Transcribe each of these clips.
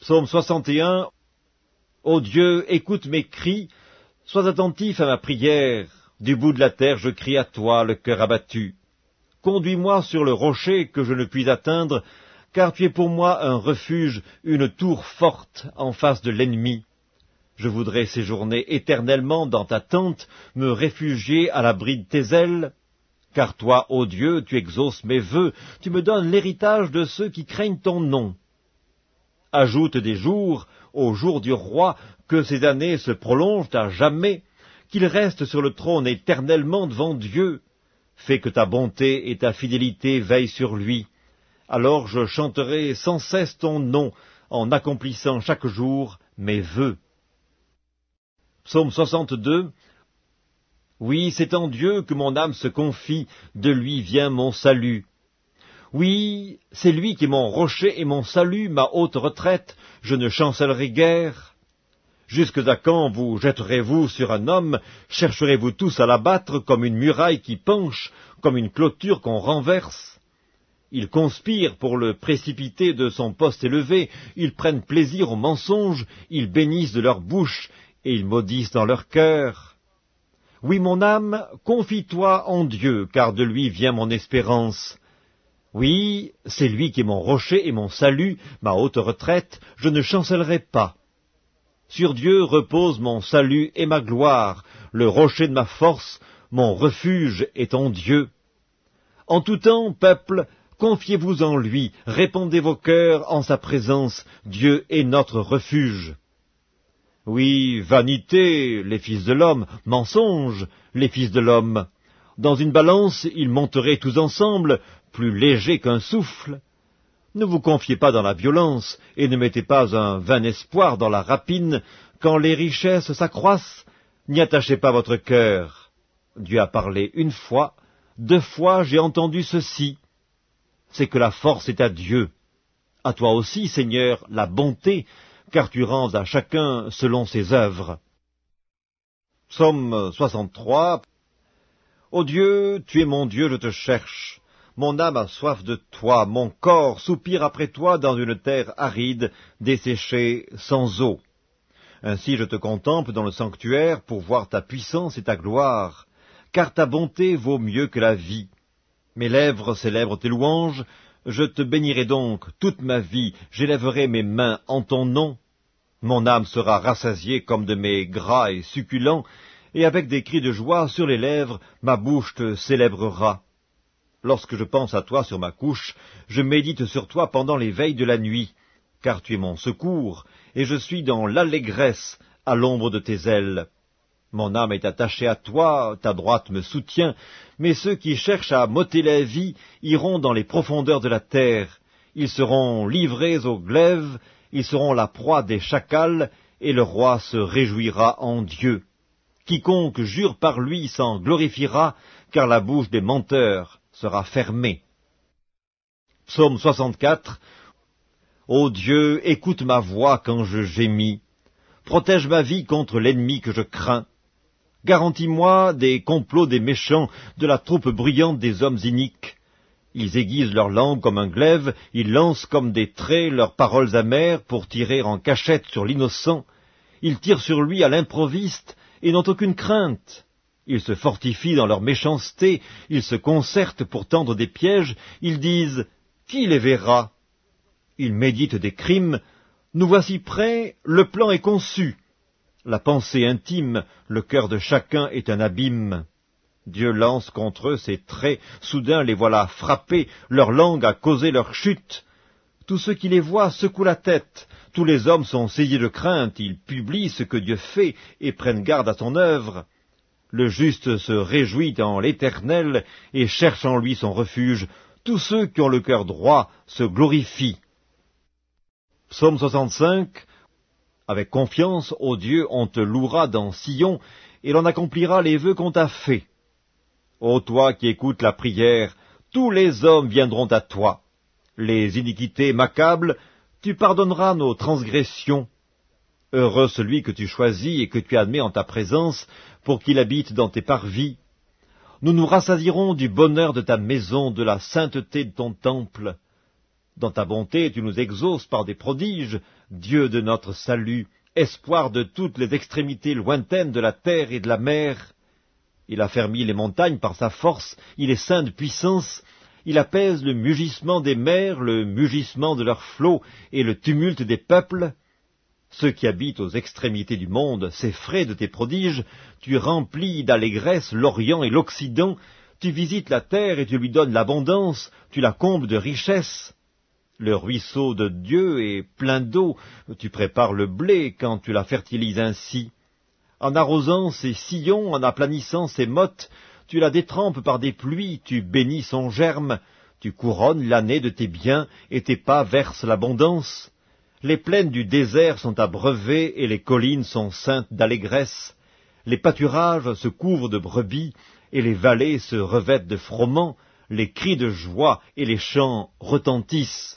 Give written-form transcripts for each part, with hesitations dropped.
Psaume 61. Ô Dieu, écoute mes cris, sois attentif à ma prière. Du bout de la terre, je crie à toi, le cœur abattu. Conduis-moi sur le rocher que je ne puis atteindre, car tu es pour moi un refuge, une tour forte en face de l'ennemi. Je voudrais séjourner éternellement dans ta tente, me réfugier à l'abri de tes ailes. Car toi, ô Dieu, tu exauces mes vœux, tu me donnes l'héritage de ceux qui craignent ton nom. Ajoute des jours au jour du roi, que ces années se prolongent à jamais, qu'il reste sur le trône éternellement devant Dieu. Fais que ta bonté et ta fidélité veillent sur lui. Alors je chanterai sans cesse ton nom, en accomplissant chaque jour mes vœux. Psaume 62. Oui, c'est en Dieu que mon âme se confie, de lui vient mon salut. Oui, c'est lui qui est mon rocher et mon salut, ma haute retraite, je ne chancellerai guère. Jusque à quand vous jetterez-vous sur un homme, chercherez-vous tous à l'abattre comme une muraille qui penche, comme une clôture qu'on renverse? Ils conspirent pour le précipiter de son poste élevé, ils prennent plaisir au mensonge, ils bénissent de leur bouche, et ils maudissent dans leur cœur. Oui, mon âme, confie-toi en Dieu, car de lui vient mon espérance. Oui, c'est lui qui est mon rocher et mon salut, ma haute retraite, je ne chancellerai pas. Sur Dieu repose mon salut et ma gloire, le rocher de ma force, mon refuge est en Dieu. En tout temps, peuple, confiez-vous en lui, répandez vos cœurs en sa présence, Dieu est notre refuge. Oui, vanité, les fils de l'homme, mensonge, les fils de l'homme. Dans une balance, ils monteraient tous ensemble, plus légers qu'un souffle. Ne vous confiez pas dans la violence, et ne mettez pas un vain espoir dans la rapine, quand les richesses s'accroissent, n'y attachez pas votre cœur. Dieu a parlé une fois, 2 fois j'ai entendu ceci. C'est que la force est à Dieu. À toi aussi, Seigneur, la bonté, car tu rends à chacun selon ses œuvres. Psaume 63. Ô Dieu, tu es mon Dieu, je te cherche. Mon âme a soif de toi, mon corps soupire après toi dans une terre aride, desséchée, sans eau. Ainsi je te contemple dans le sanctuaire pour voir ta puissance et ta gloire, car ta bonté vaut mieux que la vie. Mes lèvres célèbrent tes louanges, je te bénirai donc toute ma vie, j'élèverai mes mains en ton nom. Mon âme sera rassasiée comme de mets gras et succulents, et avec des cris de joie sur les lèvres, ma bouche te célébrera. Lorsque je pense à toi sur ma couche, je médite sur toi pendant les veilles de la nuit, car tu es mon secours, et je suis dans l'allégresse à l'ombre de tes ailes. Mon âme est attachée à toi, ta droite me soutient, mais ceux qui cherchent à m'ôter la vie iront dans les profondeurs de la terre. Ils seront livrés aux glaives, ils seront la proie des chacals, et le roi se réjouira en Dieu. Quiconque jure par lui s'en glorifiera, car la bouche des menteurs sera fermée. Psaume 64. Ô Dieu, écoute ma voix quand je gémis. Protège ma vie contre l'ennemi que je crains. Garantis-moi des complots des méchants, de la troupe bruyante des hommes iniques. Ils aiguisent leur langue comme un glaive, ils lancent comme des traits leurs paroles amères pour tirer en cachette sur l'innocent. Ils tirent sur lui à l'improviste et n'ont aucune crainte. Ils se fortifient dans leur méchanceté, ils se concertent pour tendre des pièges, ils disent « Qui les verra ?» Ils méditent des crimes, « Nous voici prêts, le plan est conçu. » La pensée intime, le cœur de chacun est un abîme. Dieu lance contre eux ses traits, soudain les voilà frappés, leur langue a causé leur chute. Tous ceux qui les voient secouent la tête, tous les hommes sont saisis de crainte, ils publient ce que Dieu fait et prennent garde à son œuvre. Le juste se réjouit en l'Éternel et cherche en lui son refuge. Tous ceux qui ont le cœur droit se glorifient. Psaume 65. Avec confiance, ô Dieu, on te louera dans Sion, et l'on accomplira les vœux qu'on t'a faits. Ô toi qui écoutes la prière, tous les hommes viendront à toi. Les iniquités m'accablent, tu pardonneras nos transgressions. Heureux celui que tu choisis et que tu admets en ta présence, pour qu'il habite dans tes parvis. Nous nous rassasierons du bonheur de ta maison, de la sainteté de ton temple. Dans ta bonté, tu nous exauces par des prodiges, Dieu de notre salut, espoir de toutes les extrémités lointaines de la terre et de la mer. Il a fermi les montagnes par sa force, il est saint de puissance, il apaise le mugissement des mers, le mugissement de leurs flots et le tumulte des peuples. Ceux qui habitent aux extrémités du monde s'effraient de tes prodiges, tu remplis d'allégresse l'Orient et l'Occident, tu visites la terre et tu lui donnes l'abondance, tu la combles de richesses. Le ruisseau de Dieu est plein d'eau, tu prépares le blé quand tu la fertilises ainsi. En arrosant ses sillons, en aplanissant ses mottes, tu la détrempes par des pluies, tu bénis son germe, tu couronnes l'année de tes biens, et tes pas versent l'abondance. Les plaines du désert sont abreuvées, et les collines sont ceintes d'allégresse. Les pâturages se couvrent de brebis, et les vallées se revêtent de froment, les cris de joie et les chants retentissent.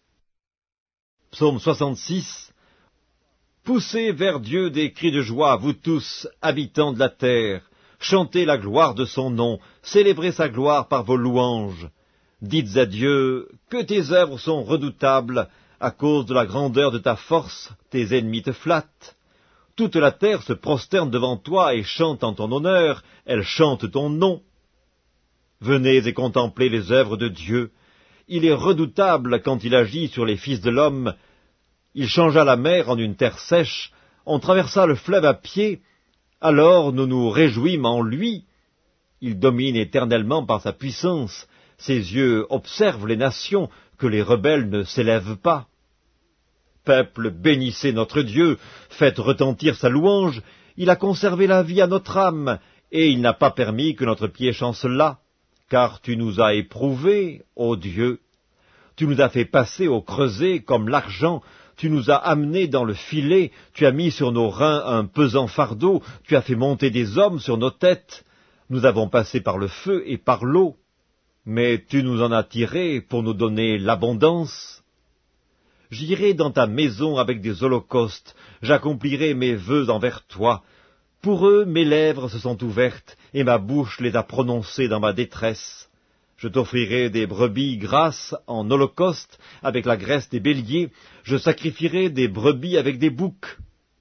Psaume 66. Poussez vers Dieu des cris de joie, vous tous, habitants de la terre. Chantez la gloire de son nom, célébrez sa gloire par vos louanges. Dites à Dieu que tes œuvres sont redoutables, à cause de la grandeur de ta force, tes ennemis te flattent. Toute la terre se prosterne devant toi et chante en ton honneur, elle chante ton nom. Venez et contemplez les œuvres de Dieu. Il est redoutable quand il agit sur les fils de l'homme. Il changea la mer en une terre sèche, on traversa le fleuve à pied, alors nous nous réjouîmes en lui. Il domine éternellement par sa puissance, ses yeux observent les nations, que les rebelles ne s'élèvent pas. Peuple, bénissez notre Dieu, faites retentir sa louange, il a conservé la vie à notre âme, et il n'a pas permis que notre pied chancelât, car tu nous as éprouvés, ô Dieu. Tu nous as fait passer au creuset comme l'argent, tu nous as amenés dans le filet, tu as mis sur nos reins un pesant fardeau, tu as fait monter des hommes sur nos têtes. Nous avons passé par le feu et par l'eau, mais tu nous en as tirés pour nous donner l'abondance. J'irai dans ta maison avec des holocaustes, j'accomplirai mes vœux envers toi. Pour eux, mes lèvres se sont ouvertes, et ma bouche les a prononcées dans ma détresse. Je t'offrirai des brebis grasses en holocauste avec la graisse des béliers, je sacrifierai des brebis avec des boucs.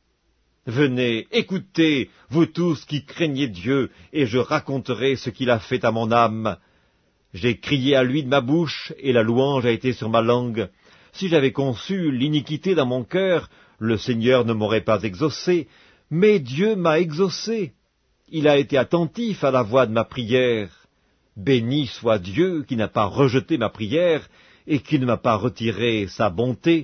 Venez, écoutez, vous tous qui craignez Dieu, et je raconterai ce qu'il a fait à mon âme. J'ai crié à lui de ma bouche, et la louange a été sur ma langue. Si j'avais conçu l'iniquité dans mon cœur, le Seigneur ne m'aurait pas exaucé, mais Dieu m'a exaucé. Il a été attentif à la voix de ma prière. Béni soit Dieu qui n'a pas rejeté ma prière et qui ne m'a pas retiré sa bonté.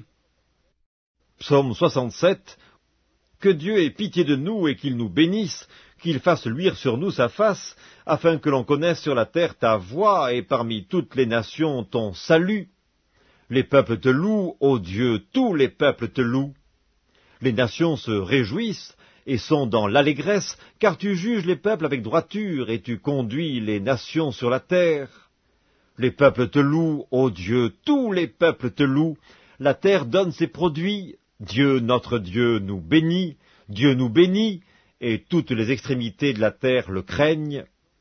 Psaume 67. Que Dieu ait pitié de nous et qu'il nous bénisse, qu'il fasse luire sur nous sa face, afin que l'on connaisse sur la terre ta voix et parmi toutes les nations ton salut. Les peuples te louent, ô Dieu, tous les peuples te louent. Les nations se réjouissent et sont dans l'allégresse, car tu juges les peuples avec droiture, et tu conduis les nations sur la terre. Les peuples te louent, ô Dieu, tous les peuples te louent, la terre donne ses produits, Dieu notre Dieu nous bénit, et toutes les extrémités de la terre le craignent.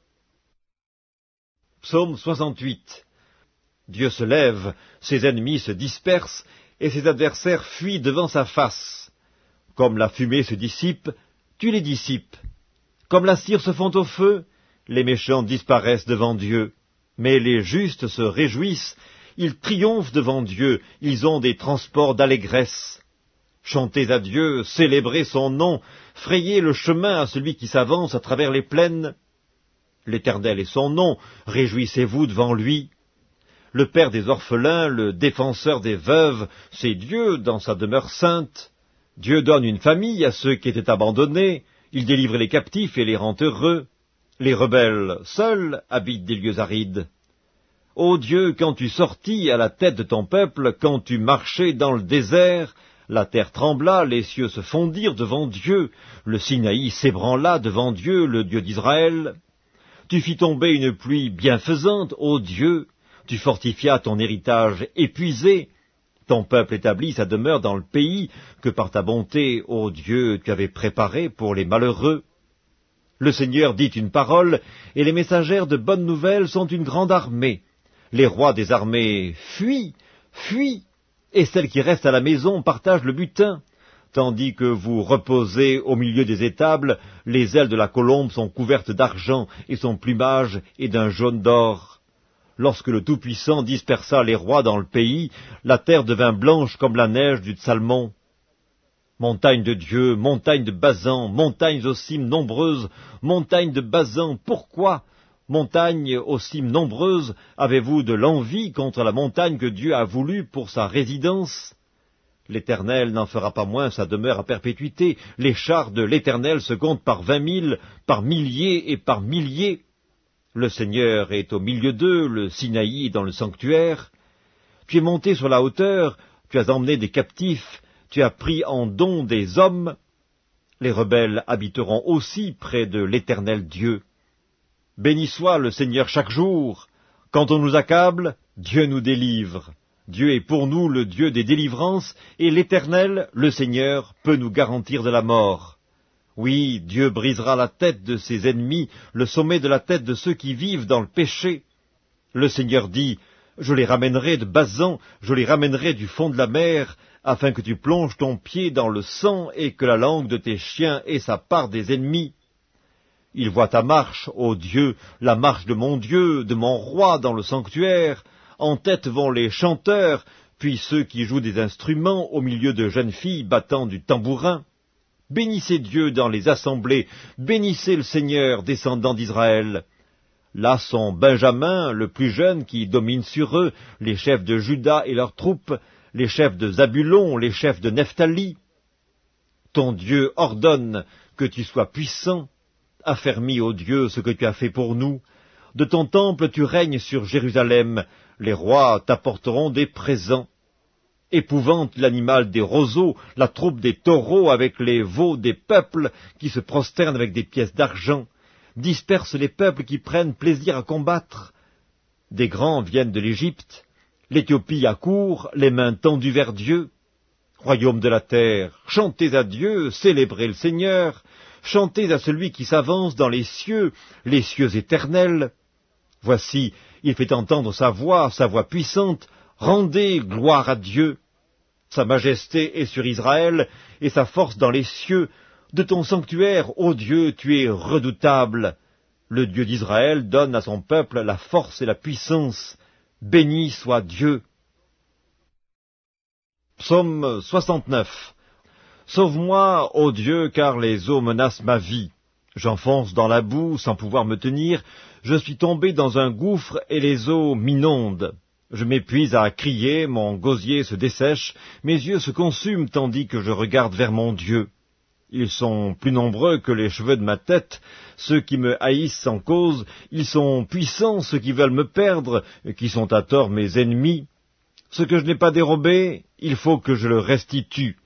Psaume 68. Dieu se lève, ses ennemis se dispersent, et ses adversaires fuient devant sa face. Comme la fumée se dissipe, tu les dissipes. Comme la cire se fond au feu, les méchants disparaissent devant Dieu. Mais les justes se réjouissent, ils triomphent devant Dieu, ils ont des transports d'allégresse. Chantez à Dieu, célébrez son nom, frayez le chemin à celui qui s'avance à travers les plaines. L'Éternel est son nom, réjouissez-vous devant lui. Le Père des orphelins, le défenseur des veuves, c'est Dieu dans sa demeure sainte. Dieu donne une famille à ceux qui étaient abandonnés, il délivre les captifs et les rend heureux. Les rebelles, seuls, habitent des lieux arides. Ô Dieu, quand tu sortis à la tête de ton peuple, quand tu marchais dans le désert, la terre trembla, les cieux se fondirent devant Dieu, le Sinaï s'ébranla devant Dieu, le Dieu d'Israël. Tu fis tomber une pluie bienfaisante, ô Dieu, tu fortifias ton héritage épuisé. Ton peuple établit sa demeure dans le pays que par ta bonté, ô Dieu, tu avais préparé pour les malheureux. Le Seigneur dit une parole, et les messagères de bonnes nouvelles sont une grande armée. Les rois des armées fuient, fuient, et celles qui restent à la maison partagent le butin. Tandis que vous reposez au milieu des étables, les ailes de la colombe sont couvertes d'argent, et son plumage est d'un jaune d'or. Lorsque le Tout-Puissant dispersa les rois dans le pays, la terre devint blanche comme la neige du Salmon. Montagne de Dieu, montagne de Basan, montagnes aux cimes nombreuses, montagnes de Basan, pourquoi, montagnes aux cimes nombreuses, avez-vous de l'envie contre la montagne que Dieu a voulue pour sa résidence? L'Éternel n'en fera pas moins sa demeure à perpétuité. Les chars de l'Éternel se comptent par 20 000, par milliers et par milliers. Le Seigneur est au milieu d'eux, le Sinaï est dans le sanctuaire. Tu es monté sur la hauteur, tu as emmené des captifs, tu as pris en don des hommes. Les rebelles habiteront aussi près de l'Éternel Dieu. Béni soit le Seigneur chaque jour. Quand on nous accable, Dieu nous délivre. Dieu est pour nous le Dieu des délivrances, et l'Éternel, le Seigneur, peut nous garantir de la mort. Oui, Dieu brisera la tête de ses ennemis, le sommet de la tête de ceux qui vivent dans le péché. Le Seigneur dit, je les ramènerai de Basan, je les ramènerai du fond de la mer, afin que tu plonges ton pied dans le sang et que la langue de tes chiens ait sa part des ennemis. Il voit ta marche, ô Dieu, la marche de mon roi dans le sanctuaire. En tête vont les chanteurs, puis ceux qui jouent des instruments au milieu de jeunes filles battant du tambourin. Bénissez Dieu dans les assemblées, bénissez le Seigneur, descendant d'Israël. Là sont Benjamin, le plus jeune, qui domine sur eux, les chefs de Juda et leurs troupes, les chefs de Zabulon, les chefs de Nephtali. Ton Dieu ordonne que tu sois puissant, affermis, ô Dieu, ce que tu as fait pour nous. De ton temple tu règnes sur Jérusalem, les rois t'apporteront des présents. Épouvante l'animal des roseaux, la troupe des taureaux avec les veaux des peuples qui se prosternent avec des pièces d'argent. Disperse les peuples qui prennent plaisir à combattre. Des grands viennent de l'Égypte, l'Éthiopie accourt, les mains tendues vers Dieu. Royaume de la terre, chantez à Dieu, célébrez le Seigneur, chantez à celui qui s'avance dans les cieux éternels. Voici, il fait entendre sa voix puissante, rendez gloire à Dieu. Sa majesté est sur Israël, et sa force dans les cieux. De ton sanctuaire, ô Dieu, tu es redoutable. Le Dieu d'Israël donne à son peuple la force et la puissance. Béni soit Dieu. Psaume 69. Sauve-moi, ô Dieu, car les eaux menacent ma vie. J'enfonce dans la boue sans pouvoir me tenir, je suis tombé dans un gouffre et les eaux m'inondent. Je m'épuise à crier, mon gosier se dessèche, mes yeux se consument tandis que je regarde vers mon Dieu. Ils sont plus nombreux que les cheveux de ma tête, ceux qui me haïssent sans cause, ils sont puissants ceux qui veulent me perdre, qui sont à tort mes ennemis. Ce que je n'ai pas dérobé, il faut que je le restitue.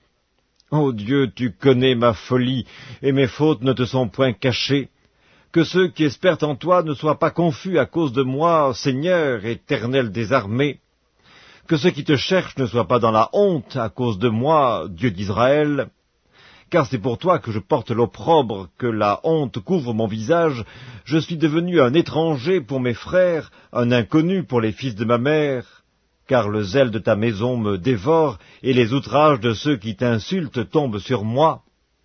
Ô Dieu, tu connais ma folie, et mes fautes ne te sont point cachées. Que ceux qui espèrent en toi ne soient pas confus à cause de moi, Seigneur, éternel des armées. Que ceux qui te cherchent ne soient pas dans la honte à cause de moi, Dieu d'Israël. Car c'est pour toi que je porte l'opprobre, que la honte couvre mon visage. Je suis devenu un étranger pour mes frères, un inconnu pour les fils de ma mère. Car le zèle de ta maison me dévore, et les outrages de ceux qui t'insultent tombent sur moi.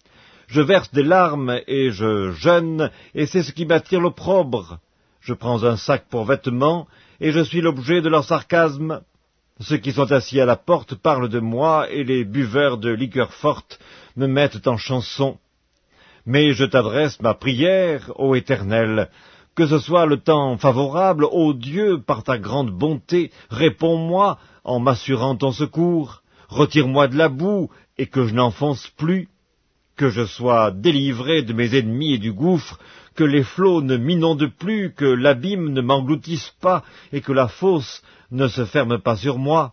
Je verse des larmes, et je jeûne, et c'est ce qui m'attire l'opprobre. Je prends un sac pour vêtements, et je suis l'objet de leur sarcasme. Ceux qui sont assis à la porte parlent de moi, et les buveurs de liqueurs fortes me mettent en chanson. Mais je t'adresse ma prière, ô Éternel. Que ce soit le temps favorable, ô Dieu, par ta grande bonté, réponds-moi en m'assurant ton secours. Retire-moi de la boue, et que je n'enfonce plus. Que je sois délivré de mes ennemis et du gouffre, que les flots ne m'inondent plus, que l'abîme ne m'engloutisse pas, et que la fosse ne se ferme pas sur moi.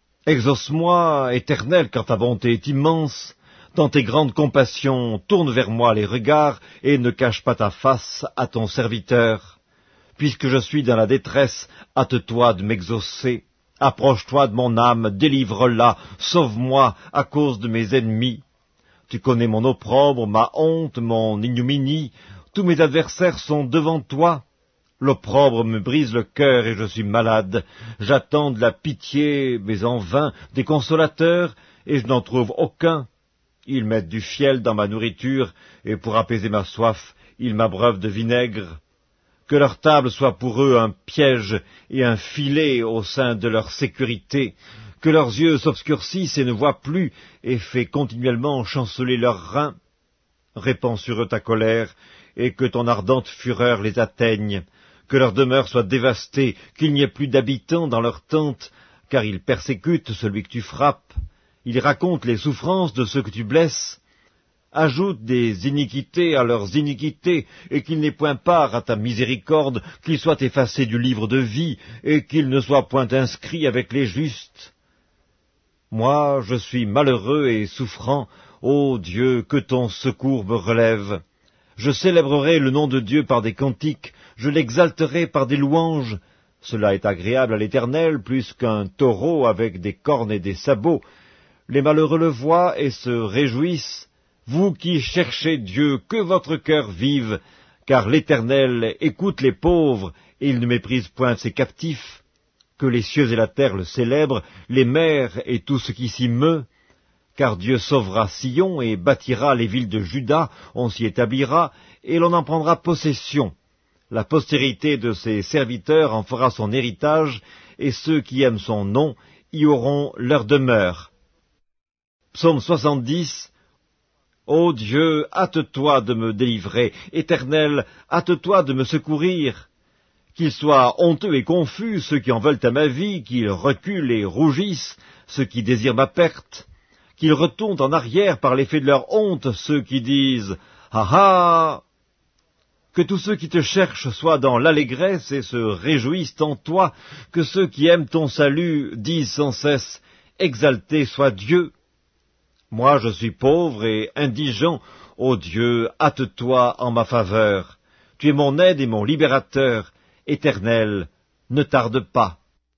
Exauce-moi, Éternel, car ta bonté est immense. Dans tes grandes compassions, tourne vers moi les regards, et ne cache pas ta face à ton serviteur. Puisque je suis dans la détresse, hâte-toi de m'exaucer. Approche-toi de mon âme, délivre-la, sauve-moi à cause de mes ennemis. Tu connais mon opprobre, ma honte, mon ignominie. Tous mes adversaires sont devant toi. L'opprobre me brise le cœur et je suis malade. J'attends de la pitié, mais en vain, des consolateurs, et je n'en trouve aucun. Ils mettent du fiel dans ma nourriture, et pour apaiser ma soif, ils m'abreuvent de vinaigre. Que leur table soit pour eux un piège et un filet au sein de leur sécurité. Que leurs yeux s'obscurcissent et ne voient plus, et fait continuellement chanceler leurs reins. Répands sur eux ta colère, et que ton ardente fureur les atteigne. Que leur demeure soit dévastée, qu'il n'y ait plus d'habitants dans leurs tentes, car ils persécutent celui que tu frappes. Ils racontent les souffrances de ceux que tu blesses. Ajoute des iniquités à leurs iniquités, et qu'ils n'aient point part à ta miséricorde, qu'ils soient effacés du livre de vie, et qu'ils ne soient point inscrits avec les justes. Moi, je suis malheureux et souffrant, ô Dieu, que ton secours me relève. Je célébrerai le nom de Dieu par des cantiques, je l'exalterai par des louanges. Cela est agréable à l'Éternel, plus qu'un taureau avec des cornes et des sabots. Les malheureux le voient et se réjouissent. Vous qui cherchez Dieu, que votre cœur vive, car l'Éternel écoute les pauvres, et il ne méprise point ses captifs. Que les cieux et la terre le célèbrent, les mers et tout ce qui s'y meut. Car Dieu sauvera Sion et bâtira les villes de Juda, on s'y établira, et l'on en prendra possession. La postérité de ses serviteurs en fera son héritage, et ceux qui aiment son nom y auront leur demeure. Psaume 70. Ô Dieu, hâte-toi de me délivrer, Éternel, hâte-toi de me secourir. Qu'ils soient honteux et confus, ceux qui en veulent à ma vie, qu'ils reculent et rougissent, ceux qui désirent ma perte. Qu'ils retournent en arrière par l'effet de leur honte, ceux qui disent « Ah ah !» Que tous ceux qui te cherchent soient dans l'allégresse et se réjouissent en toi, que ceux qui aiment ton salut disent sans cesse « Exalté soit Dieu !» Moi je suis pauvre et indigent, ô Dieu, hâte-toi en ma faveur. Tu es mon aide et mon libérateur, Éternel, ne tarde pas.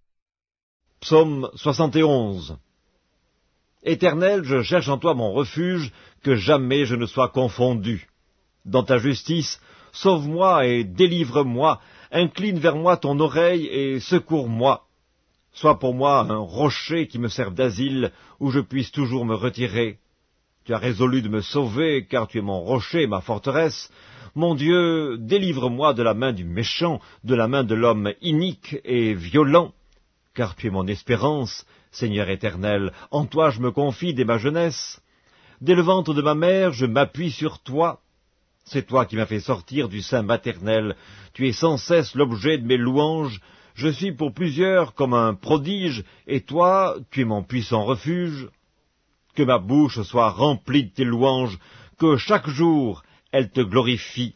Psaume 71. Éternel, je cherche en toi mon refuge, que jamais je ne sois confondu. Dans ta justice, sauve-moi et délivre-moi, incline vers moi ton oreille et secours-moi. Sois pour moi un rocher qui me serve d'asile, où je puisse toujours me retirer. Tu as résolu de me sauver, car tu es mon rocher, ma forteresse. Mon Dieu, délivre-moi de la main du méchant, de la main de l'homme inique et violent. Car tu es mon espérance, Seigneur éternel, en toi je me confie dès ma jeunesse. Dès le ventre de ma mère, je m'appuie sur toi. C'est toi qui m'as fait sortir du sein maternel. Tu es sans cesse l'objet de mes louanges. Je suis pour plusieurs comme un prodige, et toi, tu es mon puissant refuge. Que ma bouche soit remplie de tes louanges, que chaque jour elle te glorifie.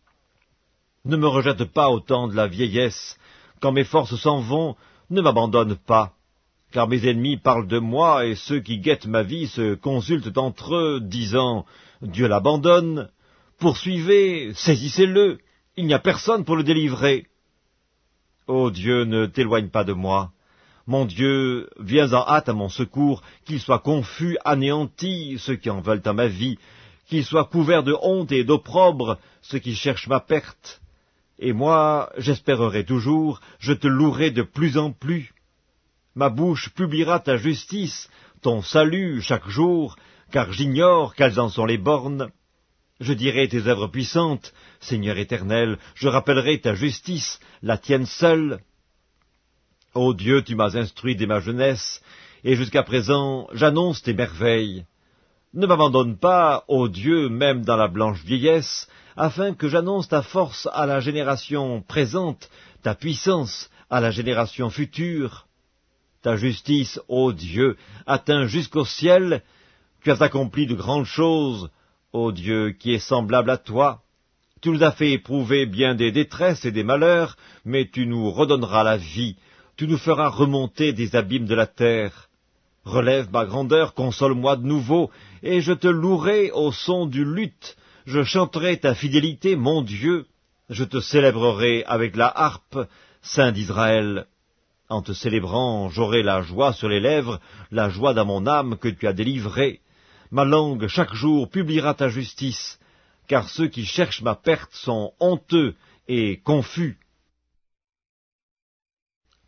Ne me rejette pas au temps de la vieillesse. Quand mes forces s'en vont, ne m'abandonne pas. Car mes ennemis parlent de moi, et ceux qui guettent ma vie se consultent entre eux, disant « Dieu l'abandonne ». Poursuivez, saisissez-le, il n'y a personne pour le délivrer. Ô Dieu, ne t'éloigne pas de moi. Mon Dieu, viens en hâte à mon secours, qu'ils soient confus, anéantis, ceux qui en veulent à ma vie, qu'ils soient couverts de honte et d'opprobre, ceux qui cherchent ma perte. Et moi, j'espérerai toujours, je te louerai de plus en plus. Ma bouche publiera ta justice, ton salut chaque jour, car j'ignore quelles en sont les bornes. Je dirai tes œuvres puissantes, Seigneur éternel, je rappellerai ta justice, la tienne seule. Ô Dieu, tu m'as instruit dès ma jeunesse, et jusqu'à présent j'annonce tes merveilles. Ne m'abandonne pas, ô Dieu, même dans la blanche vieillesse, afin que j'annonce ta force à la génération présente, ta puissance à la génération future. Ta justice, ô Dieu, atteint jusqu'au ciel, tu as accompli de grandes choses, ô Dieu, qui est semblable à toi. Tu nous as fait éprouver bien des détresses et des malheurs, mais tu nous redonneras la vie, tu nous feras remonter des abîmes de la terre. Relève ma grandeur, console-moi de nouveau, et je te louerai au son du luth. Je chanterai ta fidélité, mon Dieu. Je te célébrerai avec la harpe, Saint d'Israël. En te célébrant, j'aurai la joie sur les lèvres, la joie dans mon âme que tu as délivrée. Ma langue chaque jour publiera ta justice, car ceux qui cherchent ma perte sont honteux et confus.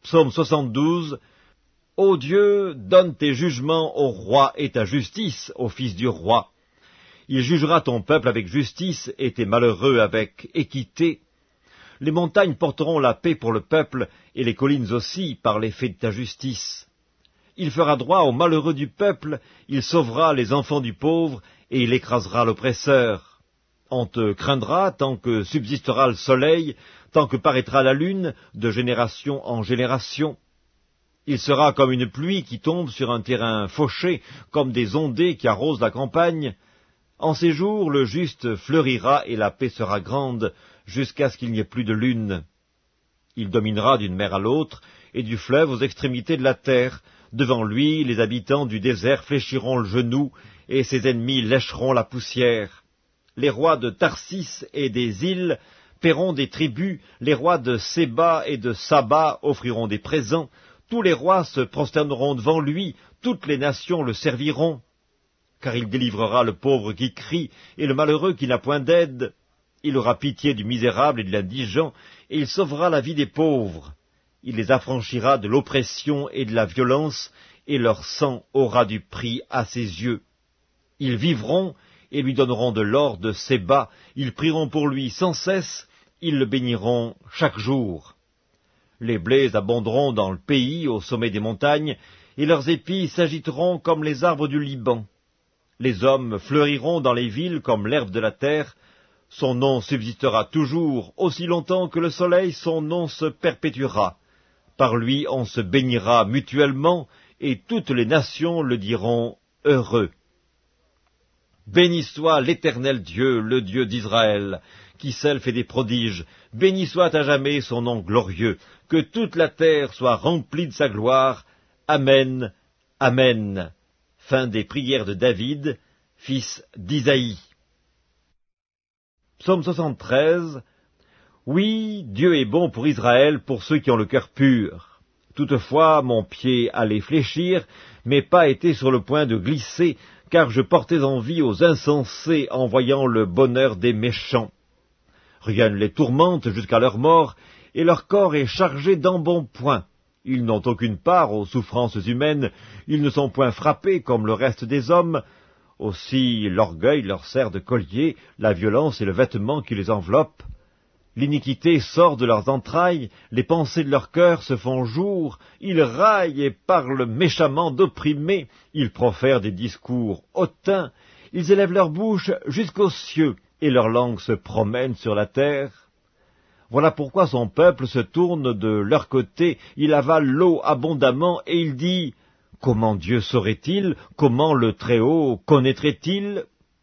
Psaume 72. Ô Dieu, donne tes jugements au roi et ta justice au fils du roi. Il jugera ton peuple avec justice et tes malheureux avec équité. Les montagnes porteront la paix pour le peuple, et les collines aussi par l'effet de ta justice. Il fera droit aux malheureux du peuple, il sauvera les enfants du pauvre, et il écrasera l'oppresseur. On te craindra tant que subsistera le soleil, tant que paraîtra la lune, de génération en génération. Il sera comme une pluie qui tombe sur un terrain fauché, comme des ondées qui arrosent la campagne. En ces jours, le juste fleurira et la paix sera grande, jusqu'à ce qu'il n'y ait plus de lune. Il dominera d'une mer à l'autre, et du fleuve aux extrémités de la terre. Devant lui, les habitants du désert fléchiront le genou, et ses ennemis lécheront la poussière. Les rois de Tarsis et des îles paieront des tributs, les rois de Séba et de Saba offriront des présents, tous les rois se prosterneront devant lui, toutes les nations le serviront. Car il délivrera le pauvre qui crie, et le malheureux qui n'a point d'aide. Il aura pitié du misérable et de l'indigent, et il sauvera la vie des pauvres. Il les affranchira de l'oppression et de la violence, et leur sang aura du prix à ses yeux. Ils vivront, et lui donneront de l'or de Séba, ils prieront pour lui sans cesse, ils le béniront chaque jour. Les blés abonderont dans le pays, au sommet des montagnes, et leurs épis s'agiteront comme les arbres du Liban. Les hommes fleuriront dans les villes comme l'herbe de la terre. Son nom subsistera toujours, aussi longtemps que le soleil, son nom se perpétuera. Par lui on se bénira mutuellement, et toutes les nations le diront heureux. Béni soit l'Éternel Dieu, le Dieu d'Israël, qui seul fait des prodiges. Béni soit à jamais son nom glorieux. Que toute la terre soit remplie de sa gloire. Amen. Amen. Fin des prières de David, fils d'Isaïe. Psaume 73. Oui, Dieu est bon pour Israël, pour ceux qui ont le cœur pur. Toutefois, mon pied allait fléchir, mes pas étaient sur le point de glisser, car je portais envie aux insensés en voyant le bonheur des méchants. Rien ne les tourmente jusqu'à leur mort, et leur corps est chargé d'embonpoint. Ils n'ont aucune part aux souffrances humaines, ils ne sont point frappés comme le reste des hommes. Aussi l'orgueil leur sert de collier, la violence est le vêtement qui les enveloppe. L'iniquité sort de leurs entrailles, les pensées de leur cœur se font jour, ils raillent et parlent méchamment d'opprimés, ils profèrent des discours hautains, ils élèvent leur bouche jusqu'aux cieux, et leur langue se promène sur la terre. Voilà pourquoi son peuple se tourne de leur côté, il avale l'eau abondamment, et il dit « Comment Dieu saurait-il? Comment le Très-Haut connaîtrait-il »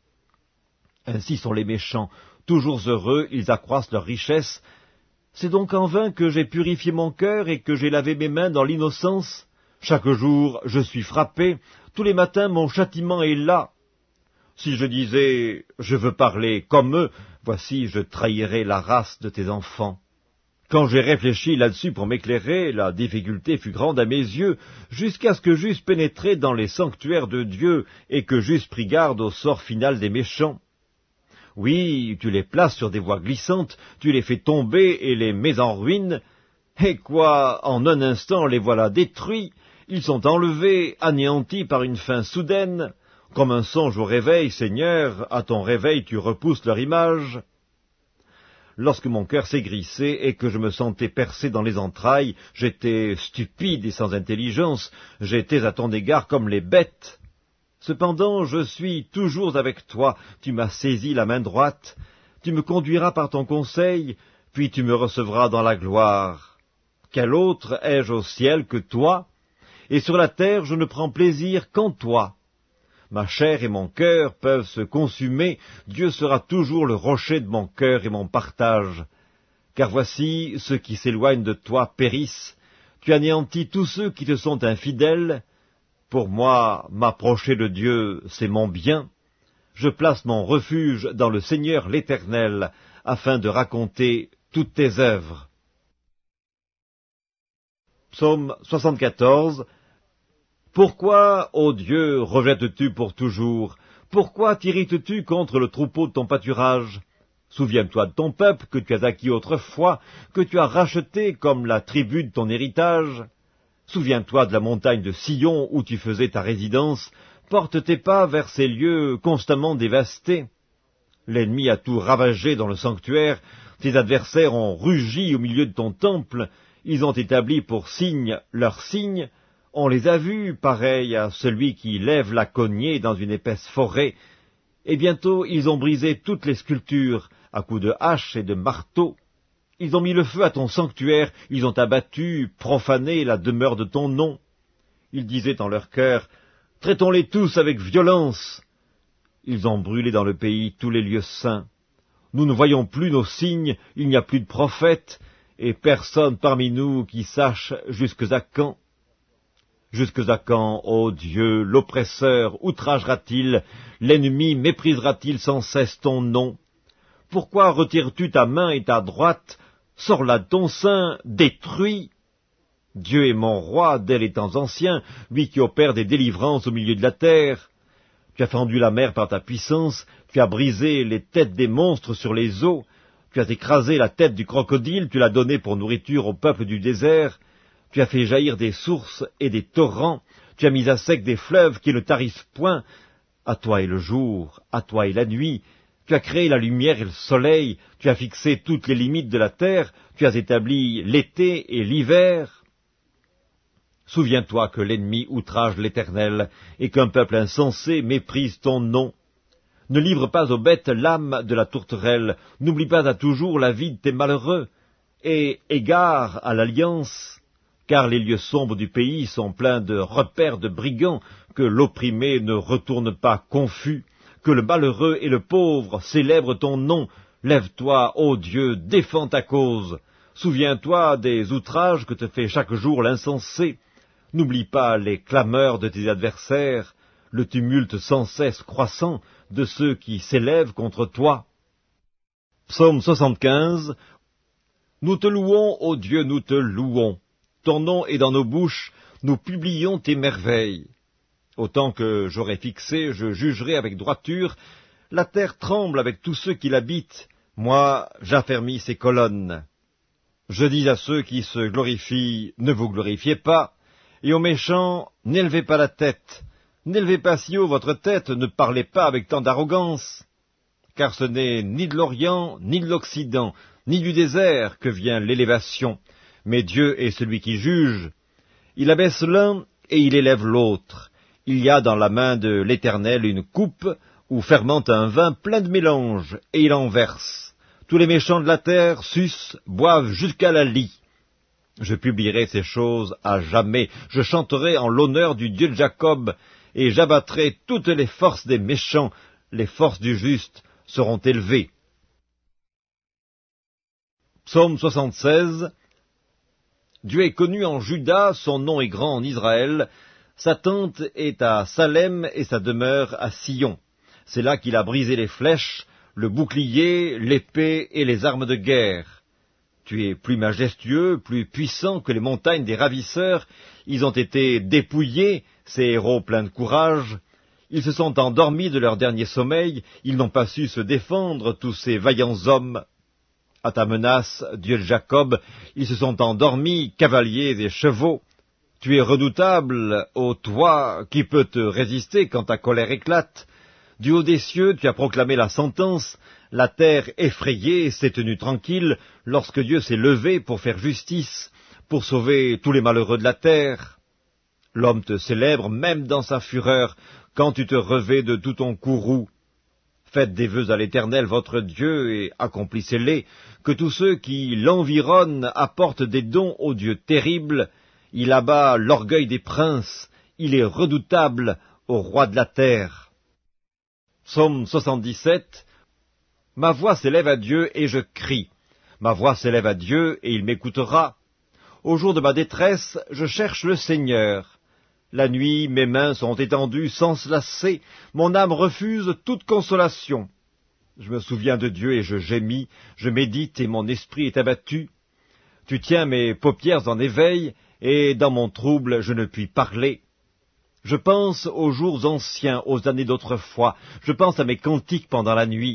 Ainsi sont les méchants, toujours heureux, ils accroissent leur richesse. C'est donc en vain que j'ai purifié mon cœur et que j'ai lavé mes mains dans l'innocence. Chaque jour, je suis frappé, tous les matins mon châtiment est là. Si je disais « je veux parler comme eux », voici, je trahirais la race de tes enfants. Quand j'ai réfléchi là-dessus pour m'éclairer, la difficulté fut grande à mes yeux, jusqu'à ce que j'eusse pénétré dans les sanctuaires de Dieu et que j'eusse pris garde au sort final des méchants. Oui, tu les places sur des voies glissantes, tu les fais tomber et les mets en ruine. Et quoi, en un instant les voilà détruits, ils sont enlevés, anéantis par une fin soudaine. Comme un songe au réveil, Seigneur, à ton réveil tu repousses leur image. Lorsque mon cœur s'aigrissait et que je me sentais percé dans les entrailles, j'étais stupide et sans intelligence, j'étais à ton égard comme les bêtes. Cependant, je suis toujours avec toi, tu m'as saisi la main droite, tu me conduiras par ton conseil, puis tu me recevras dans la gloire. Quel autre ai-je au ciel que toi? Et sur la terre je ne prends plaisir qu'en toi. Ma chair et mon cœur peuvent se consumer, Dieu sera toujours le rocher de mon cœur et mon partage. Car voici, ceux qui s'éloignent de toi périssent, tu anéantis tous ceux qui te sont infidèles. Pour moi, m'approcher de Dieu, c'est mon bien. Je place mon refuge dans le Seigneur l'Éternel, afin de raconter toutes tes œuvres. Psaume 74. Pourquoi, ô Dieu, rejettes-tu pour toujours? Pourquoi t'irrites-tu contre le troupeau de ton pâturage? Souviens-toi de ton peuple que tu as acquis autrefois, que tu as racheté comme la tribu de ton héritage. Souviens-toi de la montagne de Sion où tu faisais ta résidence. Porte tes pas vers ces lieux constamment dévastés. L'ennemi a tout ravagé dans le sanctuaire. Tes adversaires ont rugi au milieu de ton temple. Ils ont établi pour signe leur signe. On les a vus, pareils à celui qui lève la cognée dans une épaisse forêt. Et bientôt ils ont brisé toutes les sculptures à coups de hache et de marteau. Ils ont mis le feu à ton sanctuaire, ils ont abattu, profané la demeure de ton nom. Ils disaient en leur cœur, « Traitons-les tous avec violence !» Ils ont brûlé dans le pays tous les lieux saints. Nous ne voyons plus nos signes, il n'y a plus de prophètes, et personne parmi nous qui sache jusque à quand. Jusque à quand, ô Dieu, l'oppresseur outragera-t-il, l'ennemi méprisera-t-il sans cesse ton nom? Pourquoi retires-tu ta main et ta droite? Sors-la de ton sein, détruis! Dieu est mon roi dès les temps anciens, lui qui opère des délivrances au milieu de la terre. Tu as fendu la mer par ta puissance, tu as brisé les têtes des monstres sur les eaux, tu as écrasé la tête du crocodile, tu l'as donnée pour nourriture au peuple du désert. Tu as fait jaillir des sources et des torrents, tu as mis à sec des fleuves qui ne tarissent point. À toi est le jour, à toi est la nuit. Tu as créé la lumière et le soleil, tu as fixé toutes les limites de la terre, tu as établi l'été et l'hiver. Souviens-toi que l'ennemi outrage l'Éternel, et qu'un peuple insensé méprise ton nom. Ne livre pas aux bêtes l'âme de la tourterelle, n'oublie pas à toujours la vie de tes malheureux, et égare à l'alliance. Car les lieux sombres du pays sont pleins de repères de brigands, que l'opprimé ne retourne pas confus, que le malheureux et le pauvre célèbrent ton nom. Lève-toi, ô Dieu, défends ta cause. Souviens-toi des outrages que te fait chaque jour l'insensé. N'oublie pas les clameurs de tes adversaires, le tumulte sans cesse croissant de ceux qui s'élèvent contre toi. Psaume 75. Nous te louons, ô Dieu, nous te louons. Ton nom est dans nos bouches, nous publions tes merveilles. Autant que j'aurai fixé, je jugerai avec droiture. La terre tremble avec tous ceux qui l'habitent. Moi, j'affermis ses colonnes. Je dis à ceux qui se glorifient, ne vous glorifiez pas, et aux méchants, n'élevez pas la tête. N'élevez pas si haut votre tête, ne parlez pas avec tant d'arrogance. Car ce n'est ni de l'Orient, ni de l'Occident, ni du désert que vient l'élévation. Mais Dieu est celui qui juge. Il abaisse l'un et il élève l'autre. Il y a dans la main de l'Éternel une coupe où fermente un vin plein de mélange, et il en verse. Tous les méchants de la terre sucent, boivent jusqu'à la lie. Je publierai ces choses à jamais. Je chanterai en l'honneur du Dieu de Jacob, et j'abattrai toutes les forces des méchants. Les forces du juste seront élevées. Psaume 76. Dieu est connu en Juda, son nom est grand en Israël. Sa tente est à Salem et sa demeure à Sion. C'est là qu'il a brisé les flèches, le bouclier, l'épée et les armes de guerre. Tu es plus majestueux, plus puissant que les montagnes des ravisseurs. Ils ont été dépouillés, ces héros pleins de courage. Ils se sont endormis de leur dernier sommeil. Ils n'ont pas su se défendre, tous ces vaillants hommes. À ta menace, Dieu de Jacob, ils se sont endormis, cavaliers et chevaux. Tu es redoutable, ô toi, qui peut te résister quand ta colère éclate? Du haut des cieux, tu as proclamé la sentence. La terre effrayée s'est tenue tranquille lorsque Dieu s'est levé pour faire justice, pour sauver tous les malheureux de la terre. L'homme te célèbre même dans sa fureur, quand tu te revais de tout ton courroux. Faites des vœux à l'Éternel votre Dieu et accomplissez-les, que tous ceux qui l'environnent apportent des dons au Dieu terrible. Il abat l'orgueil des princes, il est redoutable au roi de la terre. Psaume 77. Ma voix s'élève à Dieu et je crie. Ma voix s'élève à Dieu et il m'écoutera. Au jour de ma détresse, je cherche le Seigneur. La nuit, mes mains sont étendues sans se lasser, mon âme refuse toute consolation. Je me souviens de Dieu et je gémis, je médite et mon esprit est abattu. Tu tiens mes paupières en éveil, et dans mon trouble je ne puis parler. Je pense aux jours anciens, aux années d'autrefois, je pense à mes cantiques pendant la nuit.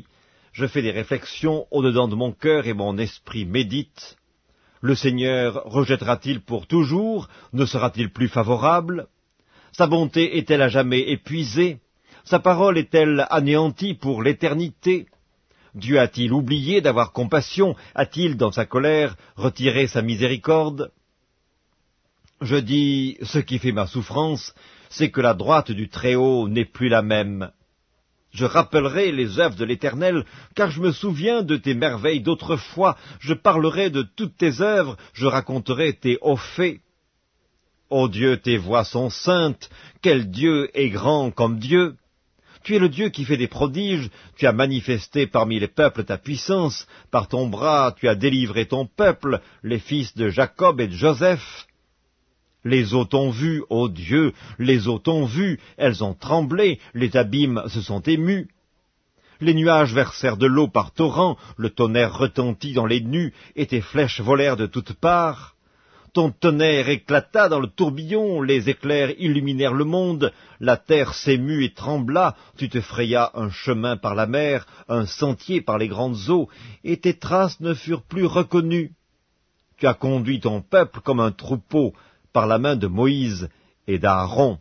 je fais des réflexions au-dedans de mon cœur et mon esprit médite. Le Seigneur rejettera-t-il pour toujours? Ne sera-t-il plus favorable? Sa bonté est-elle à jamais épuisée? Sa parole est-elle anéantie pour l'éternité? Dieu a-t-il oublié d'avoir compassion? A-t-il, dans sa colère, retiré sa miséricorde? Je dis, ce qui fait ma souffrance, c'est que la droite du Très-Haut n'est plus la même. Je rappellerai les œuvres de l'Éternel, car je me souviens de tes merveilles d'autrefois. Je parlerai de toutes tes œuvres, je raconterai tes hauts faits. Ô Dieu, tes voies sont saintes. Quel Dieu est grand comme Dieu! Tu es le Dieu qui fait des prodiges. Tu as manifesté parmi les peuples ta puissance. Par ton bras, tu as délivré ton peuple, les fils de Jacob et de Joseph. Les eaux t'ont vu, ô Dieu, les eaux t'ont vu, elles ont tremblé, les abîmes se sont émus. Les nuages versèrent de l'eau par torrents, le tonnerre retentit dans les nues, et tes flèches volèrent de toutes parts. Ton tonnerre éclata dans le tourbillon, les éclairs illuminèrent le monde, la terre s'émut et trembla, tu te frayas un chemin par la mer, un sentier par les grandes eaux, et tes traces ne furent plus reconnues. Tu as conduit ton peuple comme un troupeau, par la main de Moïse et d'Aaron.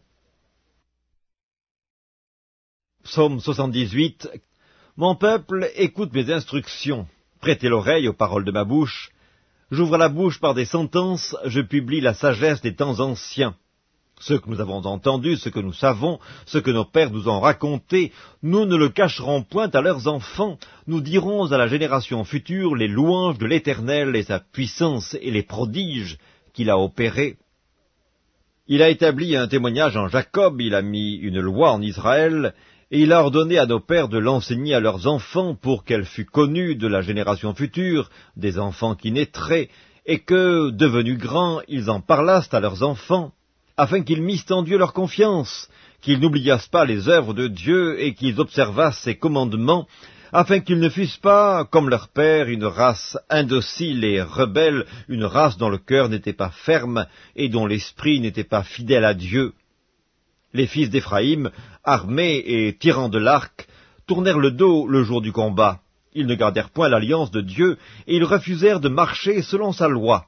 Psaume 78. Mon peuple, écoute mes instructions, prêtez l'oreille aux paroles de ma bouche. J'ouvre la bouche par des sentences, je publie la sagesse des temps anciens. Ce que nous avons entendu, ce que nous savons, ce que nos pères nous ont raconté, nous ne le cacherons point à leurs enfants, nous dirons à la génération future les louanges de l'Éternel et sa puissance et les prodiges qu'il a opérés. Il a établi un témoignage en Jacob, il a mis une loi en Israël, et il a ordonné à nos pères de l'enseigner à leurs enfants pour qu'elle fût connue de la génération future, des enfants qui naîtraient, et que, devenus grands, ils en parlassent à leurs enfants, afin qu'ils missent en Dieu leur confiance, qu'ils n'oubliassent pas les œuvres de Dieu et qu'ils observassent ses commandements, afin qu'ils ne fussent pas, comme leur père, une race indocile et rebelle, une race dont le cœur n'était pas ferme et dont l'esprit n'était pas fidèle à Dieu. Les fils d'Éphraïm, armés et tirant de l'arc, tournèrent le dos le jour du combat. Ils ne gardèrent point l'alliance de Dieu, et ils refusèrent de marcher selon sa loi.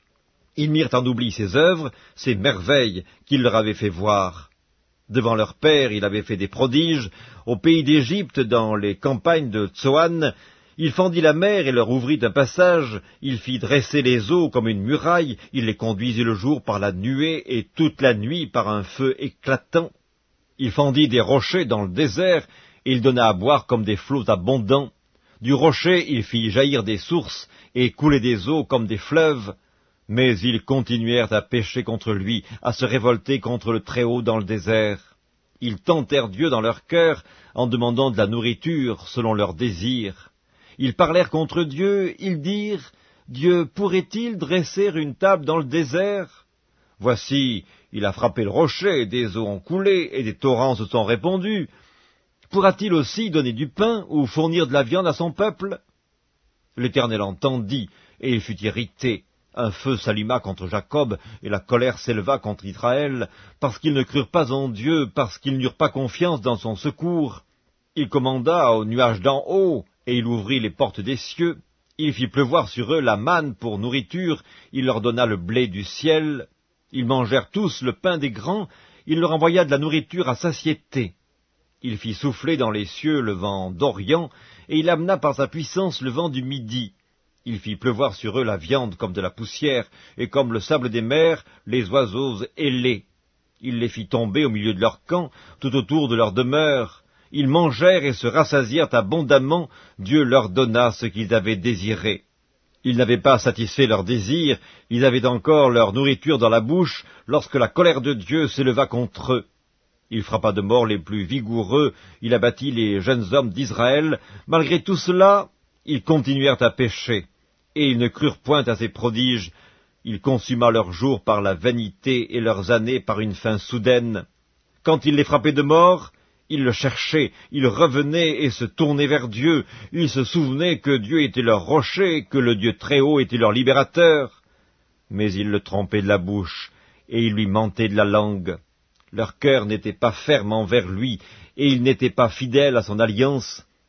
Ils mirent en oubli ses œuvres, ses merveilles qu'il leur avait fait voir. Devant leur père, il avait fait des prodiges. Au pays d'Égypte, dans les campagnes de Tsoan, il fendit la mer et leur ouvrit un passage. Il fit dresser les eaux comme une muraille. Il les conduisit le jour par la nuée et toute la nuit par un feu éclatant. Il fendit des rochers dans le désert et il donna à boire comme des flots abondants. Du rocher, il fit jaillir des sources et couler des eaux comme des fleuves. Mais ils continuèrent à pécher contre lui, à se révolter contre le Très-Haut dans le désert. Ils tentèrent Dieu dans leur cœur en demandant de la nourriture selon leurs désirs. Ils parlèrent contre Dieu, ils dirent, « Dieu pourrait-il dresser une table dans le désert? Voici, il a frappé le rocher, des eaux ont coulé et des torrents se sont répandus. Pourra-t-il aussi donner du pain ou fournir de la viande à son peuple ?» L'Éternel entendit et il fut irrité. Un feu s'alluma contre Jacob, et la colère s'éleva contre Israël, parce qu'ils ne crurent pas en Dieu, parce qu'ils n'eurent pas confiance dans son secours. Il commanda aux nuages d'en haut, et il ouvrit les portes des cieux. Il fit pleuvoir sur eux la manne pour nourriture, il leur donna le blé du ciel. Ils mangèrent tous le pain des grands, il leur envoya de la nourriture à satiété. Il fit souffler dans les cieux le vent d'Orient, et il amena par sa puissance le vent du Midi. Il fit pleuvoir sur eux la viande comme de la poussière, et comme le sable des mers, les oiseaux ailés. Il les fit tomber au milieu de leur camp, tout autour de leur demeure. Ils mangèrent et se rassasièrent abondamment, Dieu leur donna ce qu'ils avaient désiré. Ils n'avaient pas satisfait leurs désirs, ils avaient encore leur nourriture dans la bouche, lorsque la colère de Dieu s'éleva contre eux. Il frappa de mort les plus vigoureux, il abattit les jeunes hommes d'Israël. Malgré tout cela, ils continuèrent à pécher. Et ils ne crurent point à ses prodiges. Il consuma leurs jours par la vanité et leurs années par une fin soudaine. Quand il les frappait de mort, ils le cherchaient, ils revenaient et se tournaient vers Dieu. Ils se souvenaient que Dieu était leur rocher, que le Dieu Très-Haut était leur libérateur. Mais ils le trompaient de la bouche, et ils lui mentaient de la langue. Leur cœur n'était pas ferme envers lui, et ils n'étaient pas fidèles à son alliance.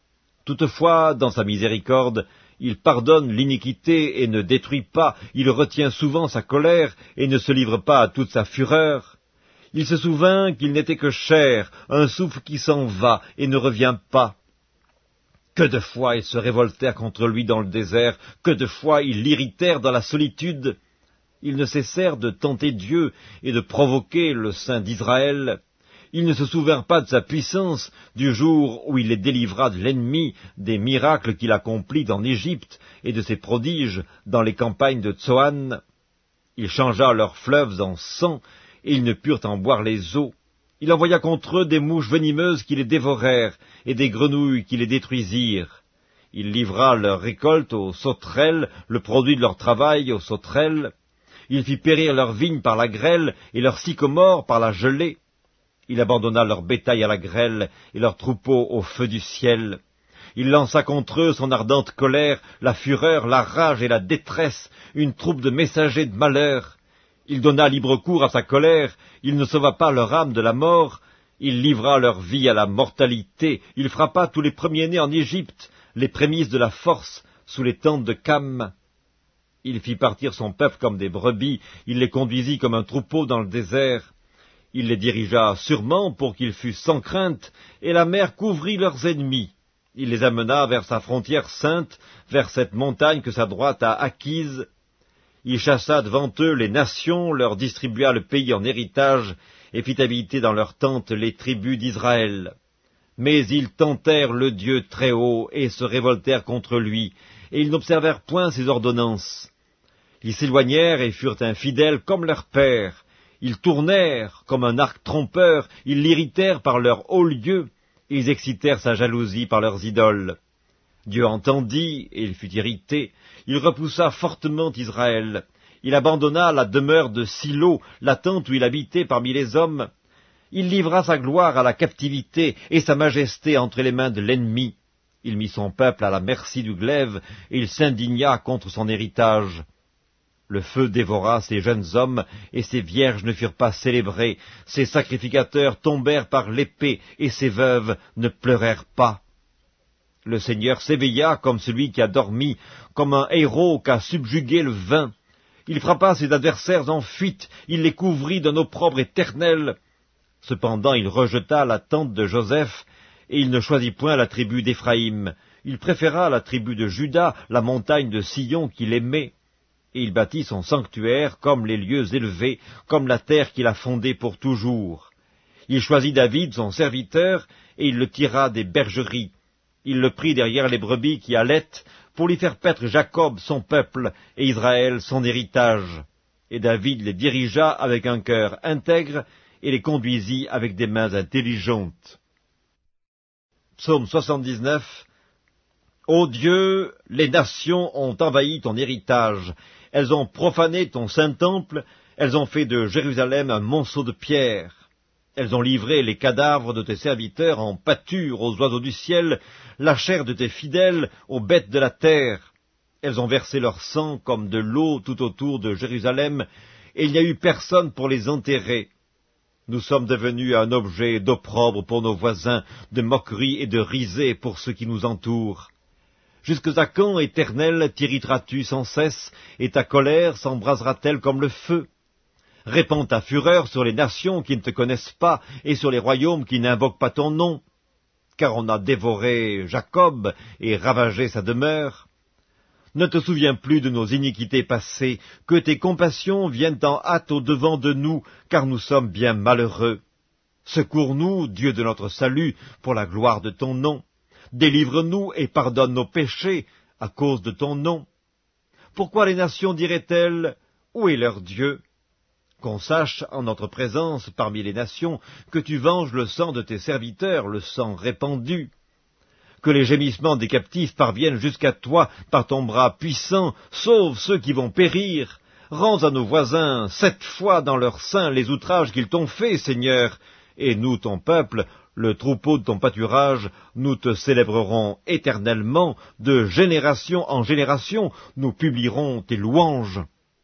Toutefois, dans sa miséricorde, il pardonne l'iniquité et ne détruit pas, il retient souvent sa colère et ne se livre pas à toute sa fureur. Il se souvint qu'il n'était que chair, un souffle qui s'en va et ne revient pas. Que de fois ils se révoltèrent contre lui dans le désert, que de fois ils l'irritèrent dans la solitude. Ils ne cessèrent de tenter Dieu et de provoquer le Saint d'Israël. Ils ne se souvinrent pas de sa puissance, du jour où il les délivra de l'ennemi, des miracles qu'il accomplit en Égypte, et de ses prodiges dans les campagnes de Tsoan. Il changea leurs fleuves en sang, et ils ne purent en boire les eaux. Il envoya contre eux des mouches venimeuses qui les dévorèrent, et des grenouilles qui les détruisirent. Il livra leur récolte aux sauterelles, le produit de leur travail aux sauterelles. Il fit périr leurs vignes par la grêle, et leurs sycomores par la gelée. Il abandonna leur bétail à la grêle, et leurs troupeaux au feu du ciel. Il lança contre eux son ardente colère, la fureur, la rage et la détresse, une troupe de messagers de malheur. Il donna libre cours à sa colère, il ne sauva pas leur âme de la mort, il livra leur vie à la mortalité, il frappa tous les premiers-nés en Égypte, les prémices de la force, sous les tentes de Cam. Il fit partir son peuple comme des brebis, il les conduisit comme un troupeau dans le désert. Il les dirigea sûrement pour qu'ils fussent sans crainte, et la mer couvrit leurs ennemis. Il les amena vers sa frontière sainte, vers cette montagne que sa droite a acquise. Il chassa devant eux les nations, leur distribua le pays en héritage, et fit habiter dans leurs tentes les tribus d'Israël. Mais ils tentèrent le Dieu très haut, et se révoltèrent contre lui, et ils n'observèrent point ses ordonnances. Ils s'éloignèrent et furent infidèles comme leur père. Ils tournèrent comme un arc trompeur, ils l'irritèrent par leurs hauts lieux, ils excitèrent sa jalousie par leurs idoles. Dieu entendit, et il fut irrité, il repoussa fortement Israël. Il abandonna la demeure de Silo, la tente où il habitait parmi les hommes. Il livra sa gloire à la captivité, et sa majesté entre les mains de l'ennemi. Il mit son peuple à la merci du glaive, et il s'indigna contre son héritage. Le feu dévora ces jeunes hommes, et ces vierges ne furent pas célébrées. Ces sacrificateurs tombèrent par l'épée, et ces veuves ne pleurèrent pas. Le Seigneur s'éveilla comme celui qui a dormi, comme un héros qu'a subjugué le vin. Il frappa ses adversaires en fuite, il les couvrit d'un opprobre éternel. Cependant il rejeta la tente de Joseph, et il ne choisit point la tribu d'Éphraïm. Il préféra la tribu de Juda, la montagne de Sion qu'il aimait. Et il bâtit son sanctuaire comme les lieux élevés, comme la terre qu'il a fondée pour toujours. Il choisit David, son serviteur, et il le tira des bergeries. Il le prit derrière les brebis qui allaitent, pour lui faire paître Jacob, son peuple, et Israël, son héritage. Et David les dirigea avec un cœur intègre, et les conduisit avec des mains intelligentes. Psaume 79. Ô Dieu, les nations ont envahi ton héritage, elles ont profané ton saint temple, elles ont fait de Jérusalem un monceau de pierre. Elles ont livré les cadavres de tes serviteurs en pâture aux oiseaux du ciel, la chair de tes fidèles aux bêtes de la terre. Elles ont versé leur sang comme de l'eau tout autour de Jérusalem, et il n'y a eu personne pour les enterrer. Nous sommes devenus un objet d'opprobre pour nos voisins, de moquerie et de risée pour ceux qui nous entourent. Jusque à quand, Éternel, t'irriteras-tu sans cesse, et ta colère s'embrasera-t-elle comme le feu? Répands ta fureur sur les nations qui ne te connaissent pas, et sur les royaumes qui n'invoquent pas ton nom, car on a dévoré Jacob et ravagé sa demeure. Ne te souviens plus de nos iniquités passées, que tes compassions viennent en hâte au-devant de nous, car nous sommes bien malheureux. Secours-nous, Dieu de notre salut, pour la gloire de ton nom. Délivre-nous et pardonne nos péchés à cause de ton nom. Pourquoi les nations diraient-elles, où est leur Dieu? Qu'on sache en notre présence parmi les nations que tu venges le sang de tes serviteurs, le sang répandu. Que les gémissements des captifs parviennent jusqu'à toi par ton bras puissant, sauve ceux qui vont périr. Rends à nos voisins 7 fois dans leur sein les outrages qu'ils t'ont faits, Seigneur, et nous, ton peuple, le troupeau de ton pâturage, nous te célébrerons éternellement, de génération en génération, nous publierons tes louanges.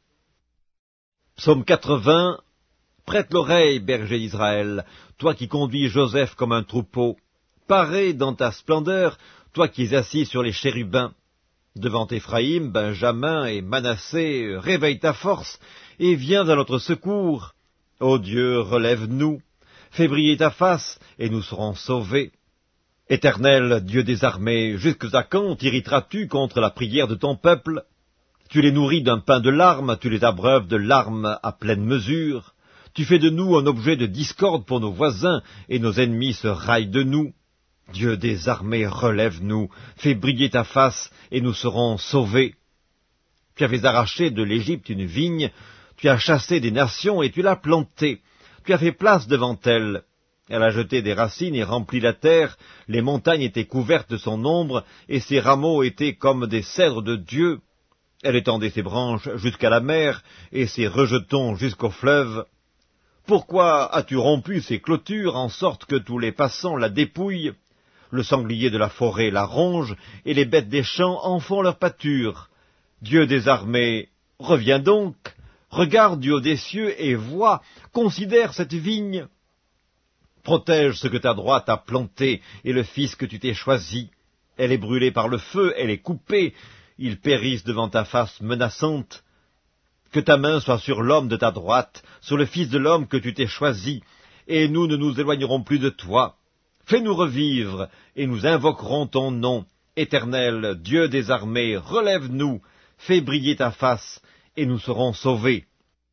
Psaume 80. Prête l'oreille, berger d'Israël, toi qui conduis Joseph comme un troupeau. Parez dans ta splendeur, toi qui es assis sur les chérubins. Devant Éphraïm, Benjamin et Manassé, réveille ta force et viens à notre secours. Ô Dieu, relève-nous, fais briller ta face et nous serons sauvés. Éternel Dieu des armées, jusqu'à quand t'irriteras-tu contre la prière de ton peuple? Tu les nourris d'un pain de larmes, tu les abreuves de larmes à pleine mesure. Tu fais de nous un objet de discorde pour nos voisins, et nos ennemis se raillent de nous. Dieu des armées, relève-nous, fais briller ta face, et nous serons sauvés. Tu avais arraché de l'Égypte une vigne, tu as chassé des nations, et tu l'as plantée. Tu as fait place devant elle. Elle a jeté des racines et rempli la terre, les montagnes étaient couvertes de son ombre, et ses rameaux étaient comme des cèdres de Dieu. Elle étendait ses branches jusqu'à la mer, et ses rejetons jusqu'au fleuve. Pourquoi as-tu rompu ses clôtures, en sorte que tous les passants la dépouillent? Le sanglier de la forêt la ronge, et les bêtes des champs en font leur pâture. Dieu des armées, reviens donc, regarde du haut des cieux et vois, considère cette vigne. Protège ce que ta droite a planté, et le fils que tu t'es choisi. Elle est brûlée par le feu, elle est coupée, ils périssent devant ta face menaçante. Que ta main soit sur l'homme de ta droite, sur le fils de l'homme que tu t'es choisi, et nous ne nous éloignerons plus de toi. Fais-nous revivre, et nous invoquerons ton nom. Éternel, Dieu des armées, relève-nous, fais briller ta face, et nous serons sauvés.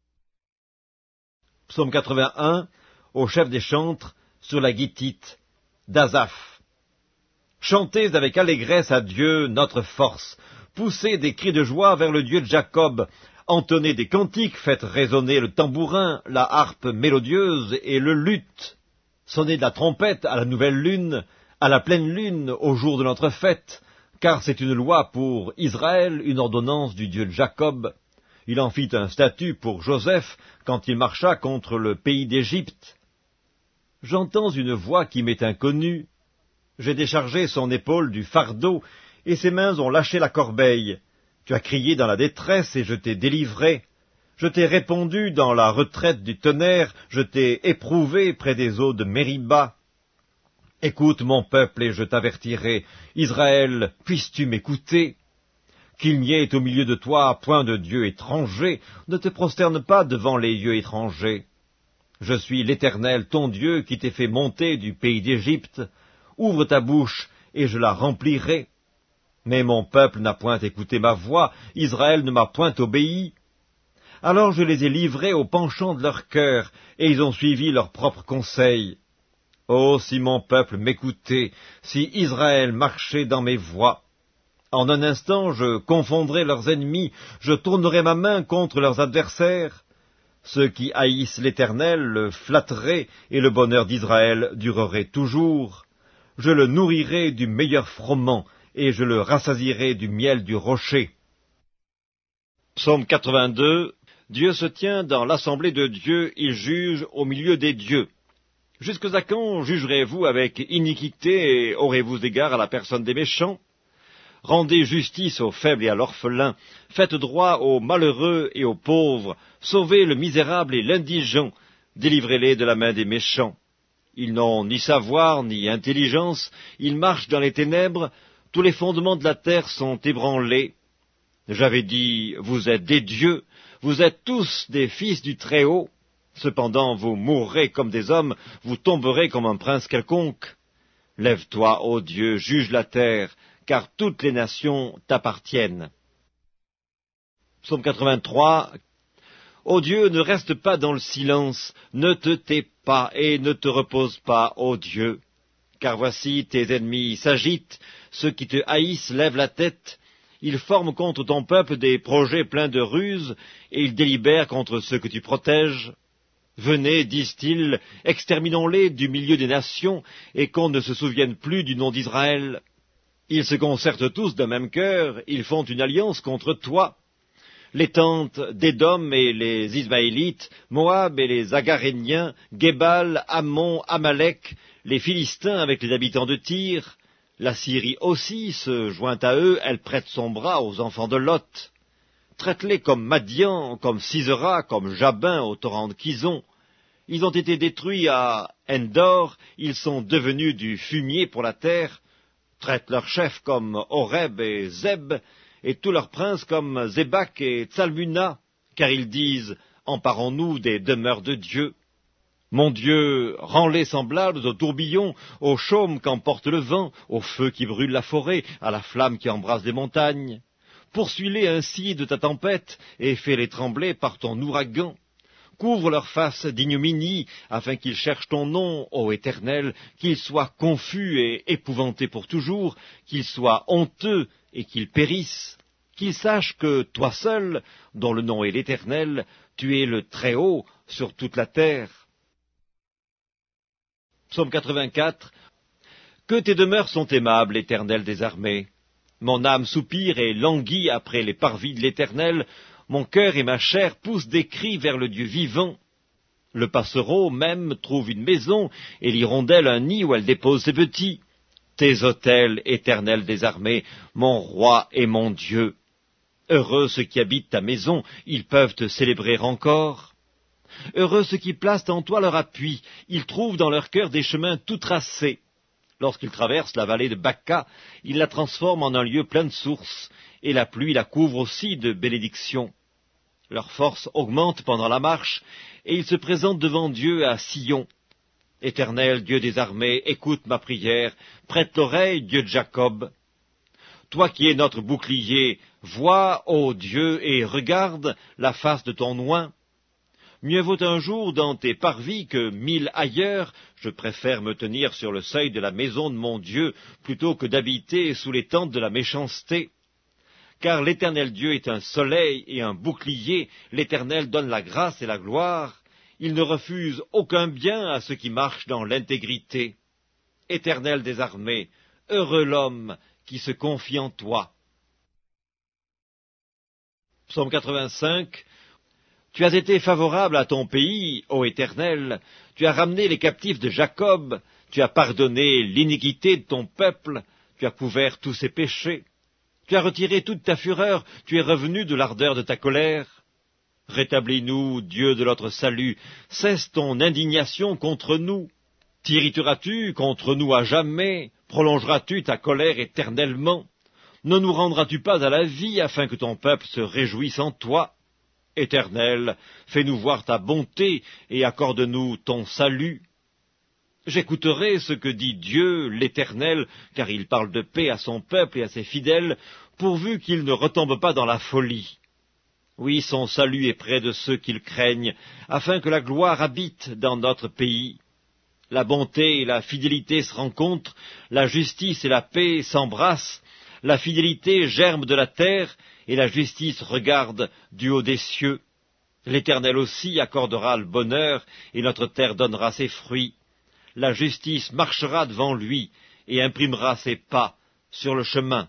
Psaume 81, au chef des chantres, sur la guitite, d'Asaph. Chantez avec allégresse à Dieu, notre force. Poussez des cris de joie vers le Dieu de Jacob. Entonnez des cantiques, faites résonner le tambourin, la harpe mélodieuse et le luth. Sonnez de la trompette à la nouvelle lune, à la pleine lune, au jour de notre fête, car c'est une loi pour Israël, une ordonnance du Dieu de Jacob. Il en fit un statut pour Joseph quand il marcha contre le pays d'Égypte. J'entends une voix qui m'est inconnue. J'ai déchargé son épaule du fardeau, et ses mains ont lâché la corbeille. Tu as crié dans la détresse, et je t'ai délivré. Je t'ai répondu dans la retraite du tonnerre, je t'ai éprouvé près des eaux de Mériba. Écoute mon peuple, et je t'avertirai. Israël, puisses-tu m'écouter? Qu'il n'y ait au milieu de toi point de dieu étranger, ne te prosterne pas devant les dieux étrangers. Je suis l'Éternel, ton Dieu, qui t'ai fait monter du pays d'Égypte. Ouvre ta bouche, et je la remplirai. Mais mon peuple n'a point écouté ma voix, Israël ne m'a point obéi. Alors je les ai livrés au penchant de leur cœur, et ils ont suivi leurs propres conseils. Oh, si mon peuple m'écoutait, si Israël marchait dans mes voies! En un instant je confondrai leurs ennemis, je tournerai ma main contre leurs adversaires. Ceux qui haïssent l'Éternel le flatteraient, et le bonheur d'Israël durerait toujours. Je le nourrirai du meilleur froment, et je le rassasierai du miel du rocher. Psaume 82. Dieu se tient dans l'assemblée de Dieu, il juge au milieu des dieux. Jusqu'à quand jugerez-vous avec iniquité et aurez-vous égard à la personne des méchants? Rendez justice aux faibles et à l'orphelin, faites droit aux malheureux et aux pauvres, sauvez le misérable et l'indigent, délivrez-les de la main des méchants. Ils n'ont ni savoir ni intelligence, ils marchent dans les ténèbres, tous les fondements de la terre sont ébranlés. J'avais dit, vous êtes des dieux, vous êtes tous des fils du Très-Haut. Cependant, vous mourrez comme des hommes, vous tomberez comme un prince quelconque. Lève-toi, ô Dieu, juge la terre, car toutes les nations t'appartiennent. Psaume 83. Ô Dieu, ne reste pas dans le silence, ne te tais pas et ne te repose pas, ô Dieu. Car voici, tes ennemis s'agitent, ceux qui te haïssent lèvent la tête, ils forment contre ton peuple des projets pleins de ruses, et ils délibèrent contre ceux que tu protèges. Venez, disent-ils, exterminons-les du milieu des nations, et qu'on ne se souvienne plus du nom d'Israël. Ils se concertent tous d'un même cœur, ils font une alliance contre toi. Les tentes d'Édom et les Ismaélites, Moab et les Agaréniens, Gébal, Ammon, Amalek, les Philistins avec les habitants de Tyr. La Syrie aussi se joint à eux, elle prête son bras aux enfants de Lot. Traite-les comme Madian, comme Sisera, comme Jabin au torrent de Kison. Ils ont été détruits à Endor, ils sont devenus du fumier pour la terre. Traite leurs chefs comme Horeb et Zeb, et tous leurs princes comme Zébak et Tsalmuna, car ils disent « Emparons-nous des demeures de Dieu ». Mon Dieu, rends-les semblables aux tourbillons, au chaume qu'emporte le vent, au feu qui brûle la forêt, à la flamme qui embrase les montagnes. Poursuis-les ainsi de ta tempête, et fais-les trembler par ton ouragan. Couvre leur face d'ignominie, afin qu'ils cherchent ton nom, ô Éternel, qu'ils soient confus et épouvantés pour toujours, qu'ils soient honteux et qu'ils périssent. Qu'ils sachent que toi seul, dont le nom est l'Éternel, tu es le Très-Haut sur toute la terre. Psaume 84. Que tes demeures sont aimables, Éternel des armées. Mon âme soupire et languit après les parvis de l'Éternel. Mon cœur et ma chair poussent des cris vers le Dieu vivant. Le passereau même trouve une maison, et l'hirondelle un nid où elle dépose ses petits. Tes autels, Éternel des armées, mon roi et mon Dieu. Heureux ceux qui habitent ta maison, ils peuvent te célébrer encore. Heureux ceux qui placent en toi leur appui, ils trouvent dans leur cœur des chemins tout tracés. Lorsqu'ils traversent la vallée de Baca, ils la transforment en un lieu plein de sources, et la pluie la couvre aussi de bénédictions. Leur force augmente pendant la marche, et ils se présentent devant Dieu à Sion. Éternel, Dieu des armées, écoute ma prière, prête l'oreille, Dieu de Jacob. Toi qui es notre bouclier, vois, ô Dieu, et regarde la face de ton oint. Mieux vaut un jour dans tes parvis que 1000 ailleurs. Je préfère me tenir sur le seuil de la maison de mon Dieu plutôt que d'habiter sous les tentes de la méchanceté. Car l'Éternel Dieu est un soleil et un bouclier, l'Éternel donne la grâce et la gloire. Il ne refuse aucun bien à ceux qui marchent dans l'intégrité. Éternel des armées, heureux l'homme qui se confie en toi. Psaume 85. Tu as été favorable à ton pays, ô Éternel, tu as ramené les captifs de Jacob, tu as pardonné l'iniquité de ton peuple, tu as couvert tous ses péchés. Tu as retiré toute ta fureur, tu es revenu de l'ardeur de ta colère. Rétablis-nous, Dieu de notre salut, cesse ton indignation contre nous. T'irriteras-tu contre nous à jamais? Prolongeras-tu ta colère éternellement? Ne nous rendras-tu pas à la vie afin que ton peuple se réjouisse en toi? Éternel, fais-nous voir ta bonté et accorde-nous ton salut. J'écouterai ce que dit Dieu, l'Éternel, car il parle de paix à son peuple et à ses fidèles, pourvu qu'il ne retombe pas dans la folie. Oui, son salut est près de ceux qui le craignent, afin que la gloire habite dans notre pays. La bonté et la fidélité se rencontrent, la justice et la paix s'embrassent, la fidélité germe de la terre, et la justice regarde du haut des cieux. L'Éternel aussi accordera le bonheur, et notre terre donnera ses fruits. La justice marchera devant lui, et imprimera ses pas sur le chemin.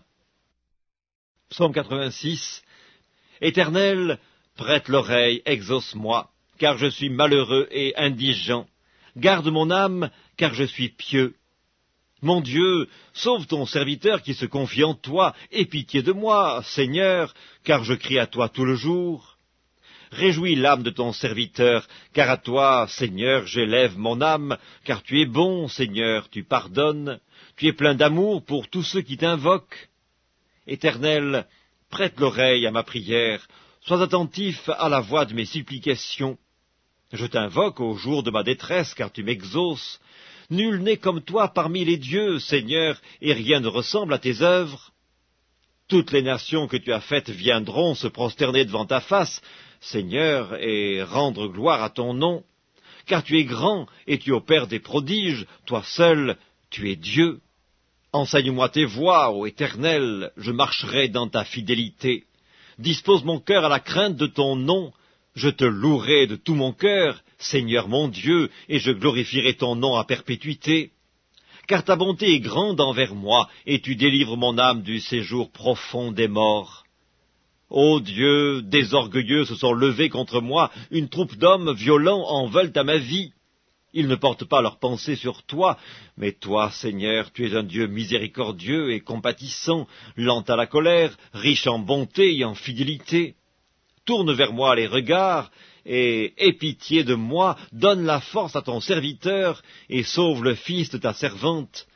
Psaume 86. Éternel, prête l'oreille, exauce-moi, car je suis malheureux et indigent. Garde mon âme, car je suis pieux. Mon Dieu, sauve ton serviteur qui se confie en toi, aie pitié de moi, Seigneur, car je crie à toi tout le jour. Réjouis l'âme de ton serviteur, car à toi, Seigneur, j'élève mon âme, car tu es bon, Seigneur, tu pardonnes, tu es plein d'amour pour tous ceux qui t'invoquent. Éternel, prête l'oreille à ma prière, sois attentif à la voix de mes supplications. Je t'invoque au jour de ma détresse, car tu m'exauces. Nul n'est comme toi parmi les dieux, Seigneur, et rien ne ressemble à tes œuvres. Toutes les nations que tu as faites viendront se prosterner devant ta face, Seigneur, et rendre gloire à ton nom. Car tu es grand, et tu opères des prodiges, toi seul, tu es Dieu. Enseigne-moi tes voies, ô Éternel, je marcherai dans ta fidélité. Dispose mon cœur à la crainte de ton nom. Je te louerai de tout mon cœur, Seigneur mon Dieu, et je glorifierai ton nom à perpétuité. Car ta bonté est grande envers moi, et tu délivres mon âme du séjour profond des morts. Ô Dieu, des orgueilleux se sont levés contre moi, une troupe d'hommes violents en veulent à ma vie. Ils ne portent pas leurs pensées sur toi, mais toi, Seigneur, tu es un Dieu miséricordieux et compatissant, lent à la colère, riche en bonté et en fidélité. Tourne vers moi les regards, et aie pitié de moi, donne la force à ton serviteur, et sauve le fils de ta servante.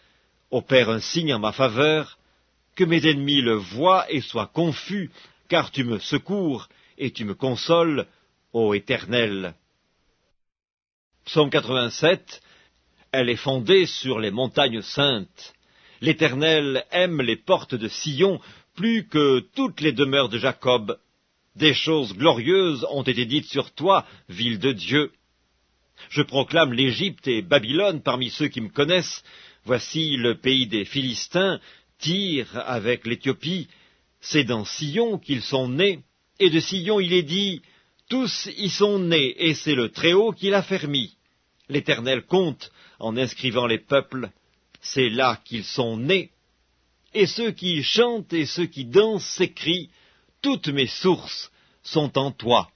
Opère un signe en ma faveur, que mes ennemis le voient et soient confus, car tu me secours et tu me consoles, ô Éternel. Psaume 87, elle est fondée sur les montagnes saintes. L'Éternel aime les portes de Sion plus que toutes les demeures de Jacob. Des choses glorieuses ont été dites sur toi, ville de Dieu. Je proclame l'Égypte et Babylone parmi ceux qui me connaissent. Voici le pays des Philistins, Tyr avec l'Éthiopie. C'est dans Sion qu'ils sont nés, et de Sion il est dit, tous y sont nés, et c'est le Très-Haut qui l'a fermi. L'Éternel compte en inscrivant les peuples, c'est là qu'ils sont nés. Et ceux qui chantent et ceux qui dansent s'écrient, toutes mes sources sont en toi.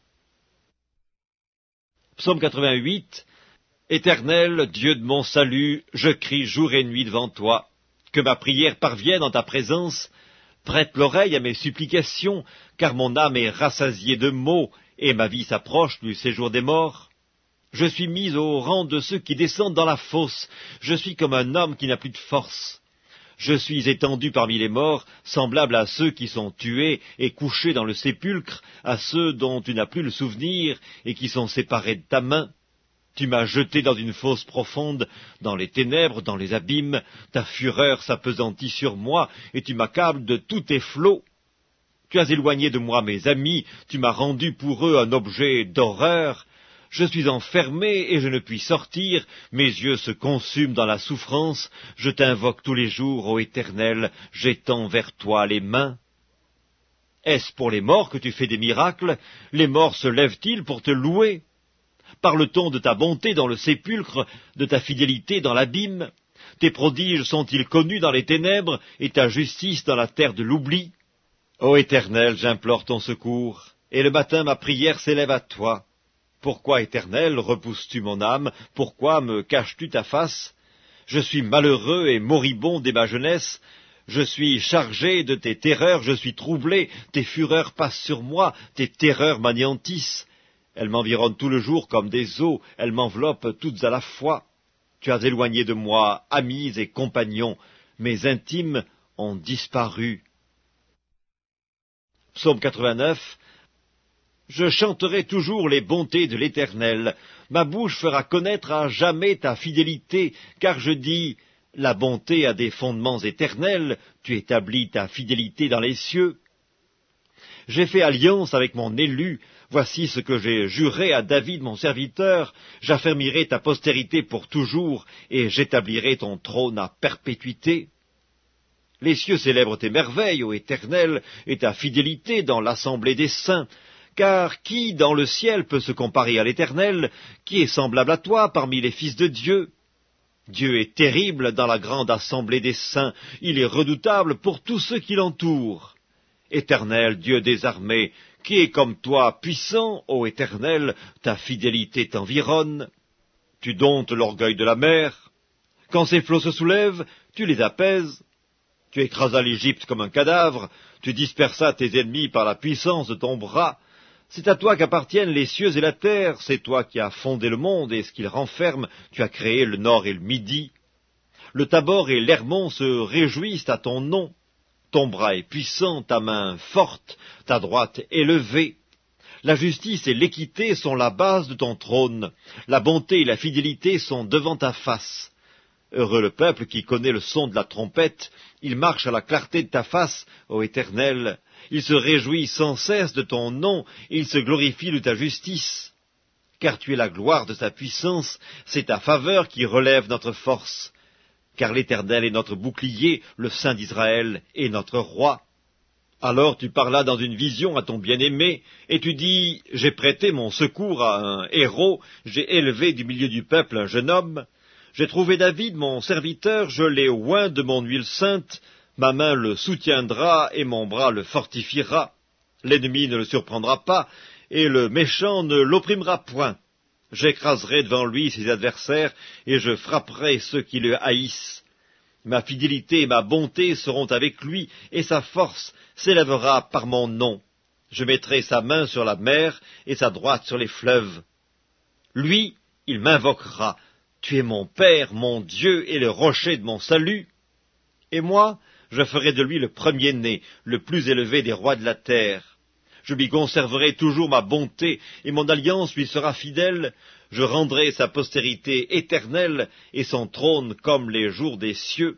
Psaume 88, Éternel, Dieu de mon salut, je crie jour et nuit devant toi. Que ma prière parvienne en ta présence. Prête l'oreille à mes supplications, car mon âme est rassasiée de maux, et ma vie s'approche du séjour des morts. Je suis mis au rang de ceux qui descendent dans la fosse. Je suis comme un homme qui n'a plus de force. Je suis étendu parmi les morts, semblable à ceux qui sont tués et couchés dans le sépulcre, à ceux dont tu n'as plus le souvenir et qui sont séparés de ta main. Tu m'as jeté dans une fosse profonde, dans les ténèbres, dans les abîmes. Ta fureur s'appesantit sur moi, et tu m'accables de tous tes flots. Tu as éloigné de moi mes amis, tu m'as rendu pour eux un objet d'horreur. Je suis enfermé et je ne puis sortir, mes yeux se consument dans la souffrance. Je t'invoque tous les jours, ô Éternel, j'étends vers toi les mains. Est-ce pour les morts que tu fais des miracles? Les morts se lèvent-ils pour te louer? Parle-t-on de ta bonté dans le sépulcre, de ta fidélité dans l'abîme? Tes prodiges sont-ils connus dans les ténèbres, et ta justice dans la terre de l'oubli? Ô Éternel, j'implore ton secours, et le matin ma prière s'élève à toi. Pourquoi, Éternel, repousses-tu mon âme? Pourquoi me caches-tu ta face? Je suis malheureux et moribond dès ma jeunesse. Je suis chargé de tes terreurs, je suis troublé. Tes fureurs passent sur moi, tes terreurs m'anéantissent. Elles m'environnent tout le jour comme des eaux, elles m'enveloppent toutes à la fois. Tu as éloigné de moi amis et compagnons, mes intimes ont disparu. Psaume 89. Je chanterai toujours les bontés de l'Éternel. Ma bouche fera connaître à jamais ta fidélité, car je dis, la bonté a des fondements éternels, tu établis ta fidélité dans les cieux. J'ai fait alliance avec mon élu, voici ce que j'ai juré à David mon serviteur, j'affermirai ta postérité pour toujours, et j'établirai ton trône à perpétuité. Les cieux célèbrent tes merveilles, ô Éternel, et ta fidélité dans l'assemblée des saints. Car qui dans le ciel peut se comparer à l'Éternel, qui est semblable à toi parmi les fils de Dieu? Dieu est terrible dans la grande assemblée des saints, il est redoutable pour tous ceux qui l'entourent. Éternel, Dieu des armées, qui est comme toi, puissant, ô Éternel, ta fidélité t'environne. Tu domptes l'orgueil de la mer. Quand ses flots se soulèvent, tu les apaises. Tu écrasas l'Égypte comme un cadavre, tu dispersas tes ennemis par la puissance de ton bras. C'est à toi qu'appartiennent les cieux et la terre, c'est toi qui as fondé le monde et ce qu'il renferme, tu as créé le nord et le midi. Le Tabor et l'Hermon se réjouissent à ton nom. Ton bras est puissant, ta main forte, ta droite élevée. La justice et l'équité sont la base de ton trône. La bonté et la fidélité sont devant ta face. Heureux le peuple qui connaît le son de la trompette. Il marche à la clarté de ta face, ô Éternel. Il se réjouit sans cesse de ton nom, il se glorifie de ta justice. Car tu es la gloire de sa puissance, c'est ta faveur qui relève notre force. Car l'Éternel est notre bouclier, le Saint d'Israël est notre roi. Alors tu parlas dans une vision à ton bien-aimé, et tu dis, j'ai prêté mon secours à un héros, j'ai élevé du milieu du peuple un jeune homme. J'ai trouvé David, mon serviteur, je l'ai oint de mon huile sainte, ma main le soutiendra et mon bras le fortifiera. L'ennemi ne le surprendra pas, et le méchant ne l'opprimera point. J'écraserai devant lui ses adversaires, et je frapperai ceux qui le haïssent. Ma fidélité et ma bonté seront avec lui, et sa force s'élèvera par mon nom. Je mettrai sa main sur la mer, et sa droite sur les fleuves. Lui, il m'invoquera. Tu es mon Père, mon Dieu, et le rocher de mon salut. Et moi, je ferai de lui le premier-né, le plus élevé des rois de la terre. Je lui conserverai toujours ma bonté, et mon alliance lui sera fidèle. Je rendrai sa postérité éternelle, et son trône comme les jours des cieux.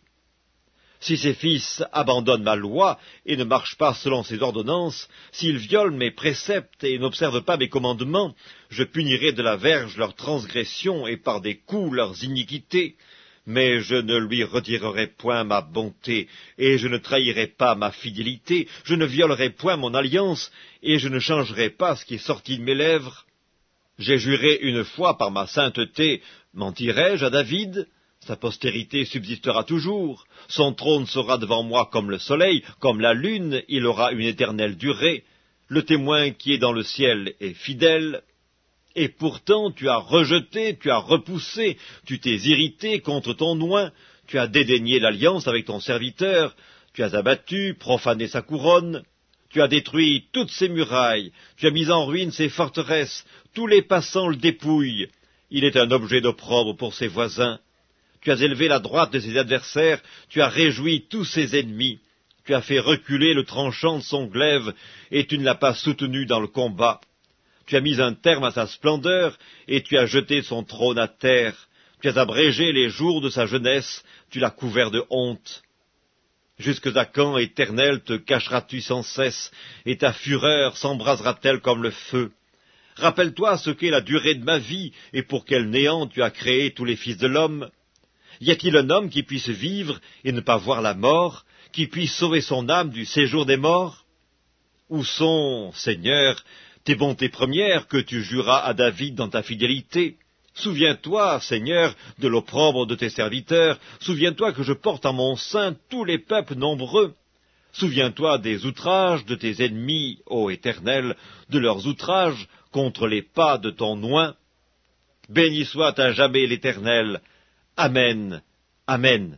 Si ses fils abandonnent ma loi, et ne marchent pas selon ses ordonnances, s'ils violent mes préceptes, et n'observent pas mes commandements, je punirai de la verge leurs transgressions, et par des coups leurs iniquités. Mais je ne lui retirerai point ma bonté, et je ne trahirai pas ma fidélité, je ne violerai point mon alliance, et je ne changerai pas ce qui est sorti de mes lèvres. J'ai juré une fois par ma sainteté, mentirai-je à David? Sa postérité subsistera toujours, son trône sera devant moi comme le soleil, comme la lune, il aura une éternelle durée. Le témoin qui est dans le ciel est fidèle. Et pourtant tu as rejeté, tu as repoussé, tu t'es irrité contre ton oint, tu as dédaigné l'alliance avec ton serviteur, tu as abattu, profané sa couronne, tu as détruit toutes ses murailles, tu as mis en ruine ses forteresses, tous les passants le dépouillent, il est un objet d'opprobre pour ses voisins. Tu as élevé la droite de ses adversaires, tu as réjoui tous ses ennemis, tu as fait reculer le tranchant de son glaive, et tu ne l'as pas soutenu dans le combat. Tu as mis un terme à sa splendeur, et tu as jeté son trône à terre. Tu as abrégé les jours de sa jeunesse, tu l'as couvert de honte. Jusque à quand, Éternel, te cacheras-tu sans cesse, et ta fureur s'embrasera-t-elle comme le feu? Rappelle-toi ce qu'est la durée de ma vie, et pour quel néant tu as créé tous les fils de l'homme. Y a-t-il un homme qui puisse vivre et ne pas voir la mort, qui puisse sauver son âme du séjour des morts? Où sont, Seigneur, tes bontés premières que tu juras à David dans ta fidélité? Souviens-toi, Seigneur, de l'opprobre de tes serviteurs, souviens-toi que je porte en mon sein tous les peuples nombreux. Souviens-toi des outrages de tes ennemis, ô Éternel, de leurs outrages contre les pas de ton oint. Béni soit à jamais l'Éternel. Amen. Amen.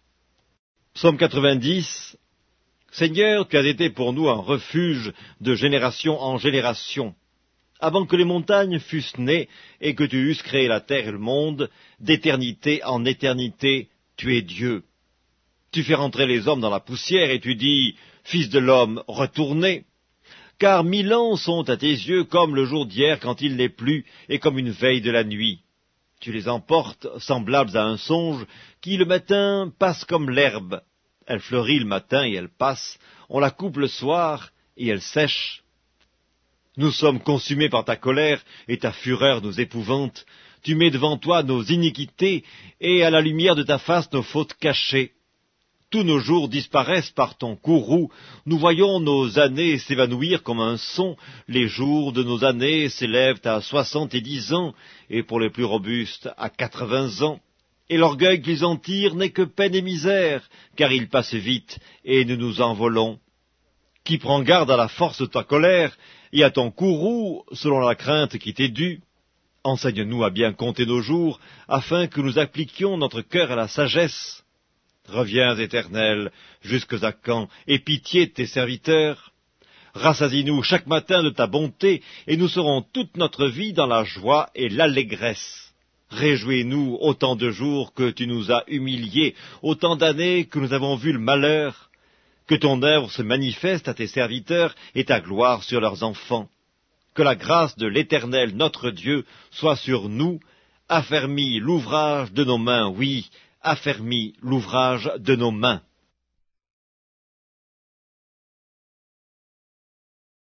Psaume 90. Seigneur, tu as été pour nous un refuge de génération en génération. Avant que les montagnes fussent nées et que tu eusses créé la terre et le monde, d'éternité en éternité, tu es Dieu. Tu fais rentrer les hommes dans la poussière et tu dis, Fils de l'homme, retournez. Car 1000 ans sont à tes yeux comme le jour d'hier quand il n'est plus et comme une veille de la nuit. Tu les emportes semblables à un songe qui le matin passe comme l'herbe. Elle fleurit le matin et elle passe, on la coupe le soir et elle sèche. Nous sommes consumés par ta colère et ta fureur nous épouvante. Tu mets devant toi nos iniquités et à la lumière de ta face nos fautes cachées. Tous nos jours disparaissent par ton courroux, nous voyons nos années s'évanouir comme un son, les jours de nos années s'élèvent à 70 ans, et pour les plus robustes à 80 ans. Et l'orgueil qu'ils en tirent n'est que peine et misère, car il passe vite, et nous nous envolons. Qui prend garde à la force de ta colère, et à ton courroux, selon la crainte qui t'est due? Enseigne-nous à bien compter nos jours, afin que nous appliquions notre cœur à la sagesse. Reviens, Éternel, jusque à quand, aie pitié de tes serviteurs. Rassasie-nous chaque matin de ta bonté, et nous serons toute notre vie dans la joie et l'allégresse. Réjouis-nous autant de jours que tu nous as humiliés, autant d'années que nous avons vu le malheur. Que ton œuvre se manifeste à tes serviteurs et ta gloire sur leurs enfants. Que la grâce de l'Éternel, notre Dieu, soit sur nous. Affermis l'ouvrage de nos mains, oui, affermis l'ouvrage de nos mains.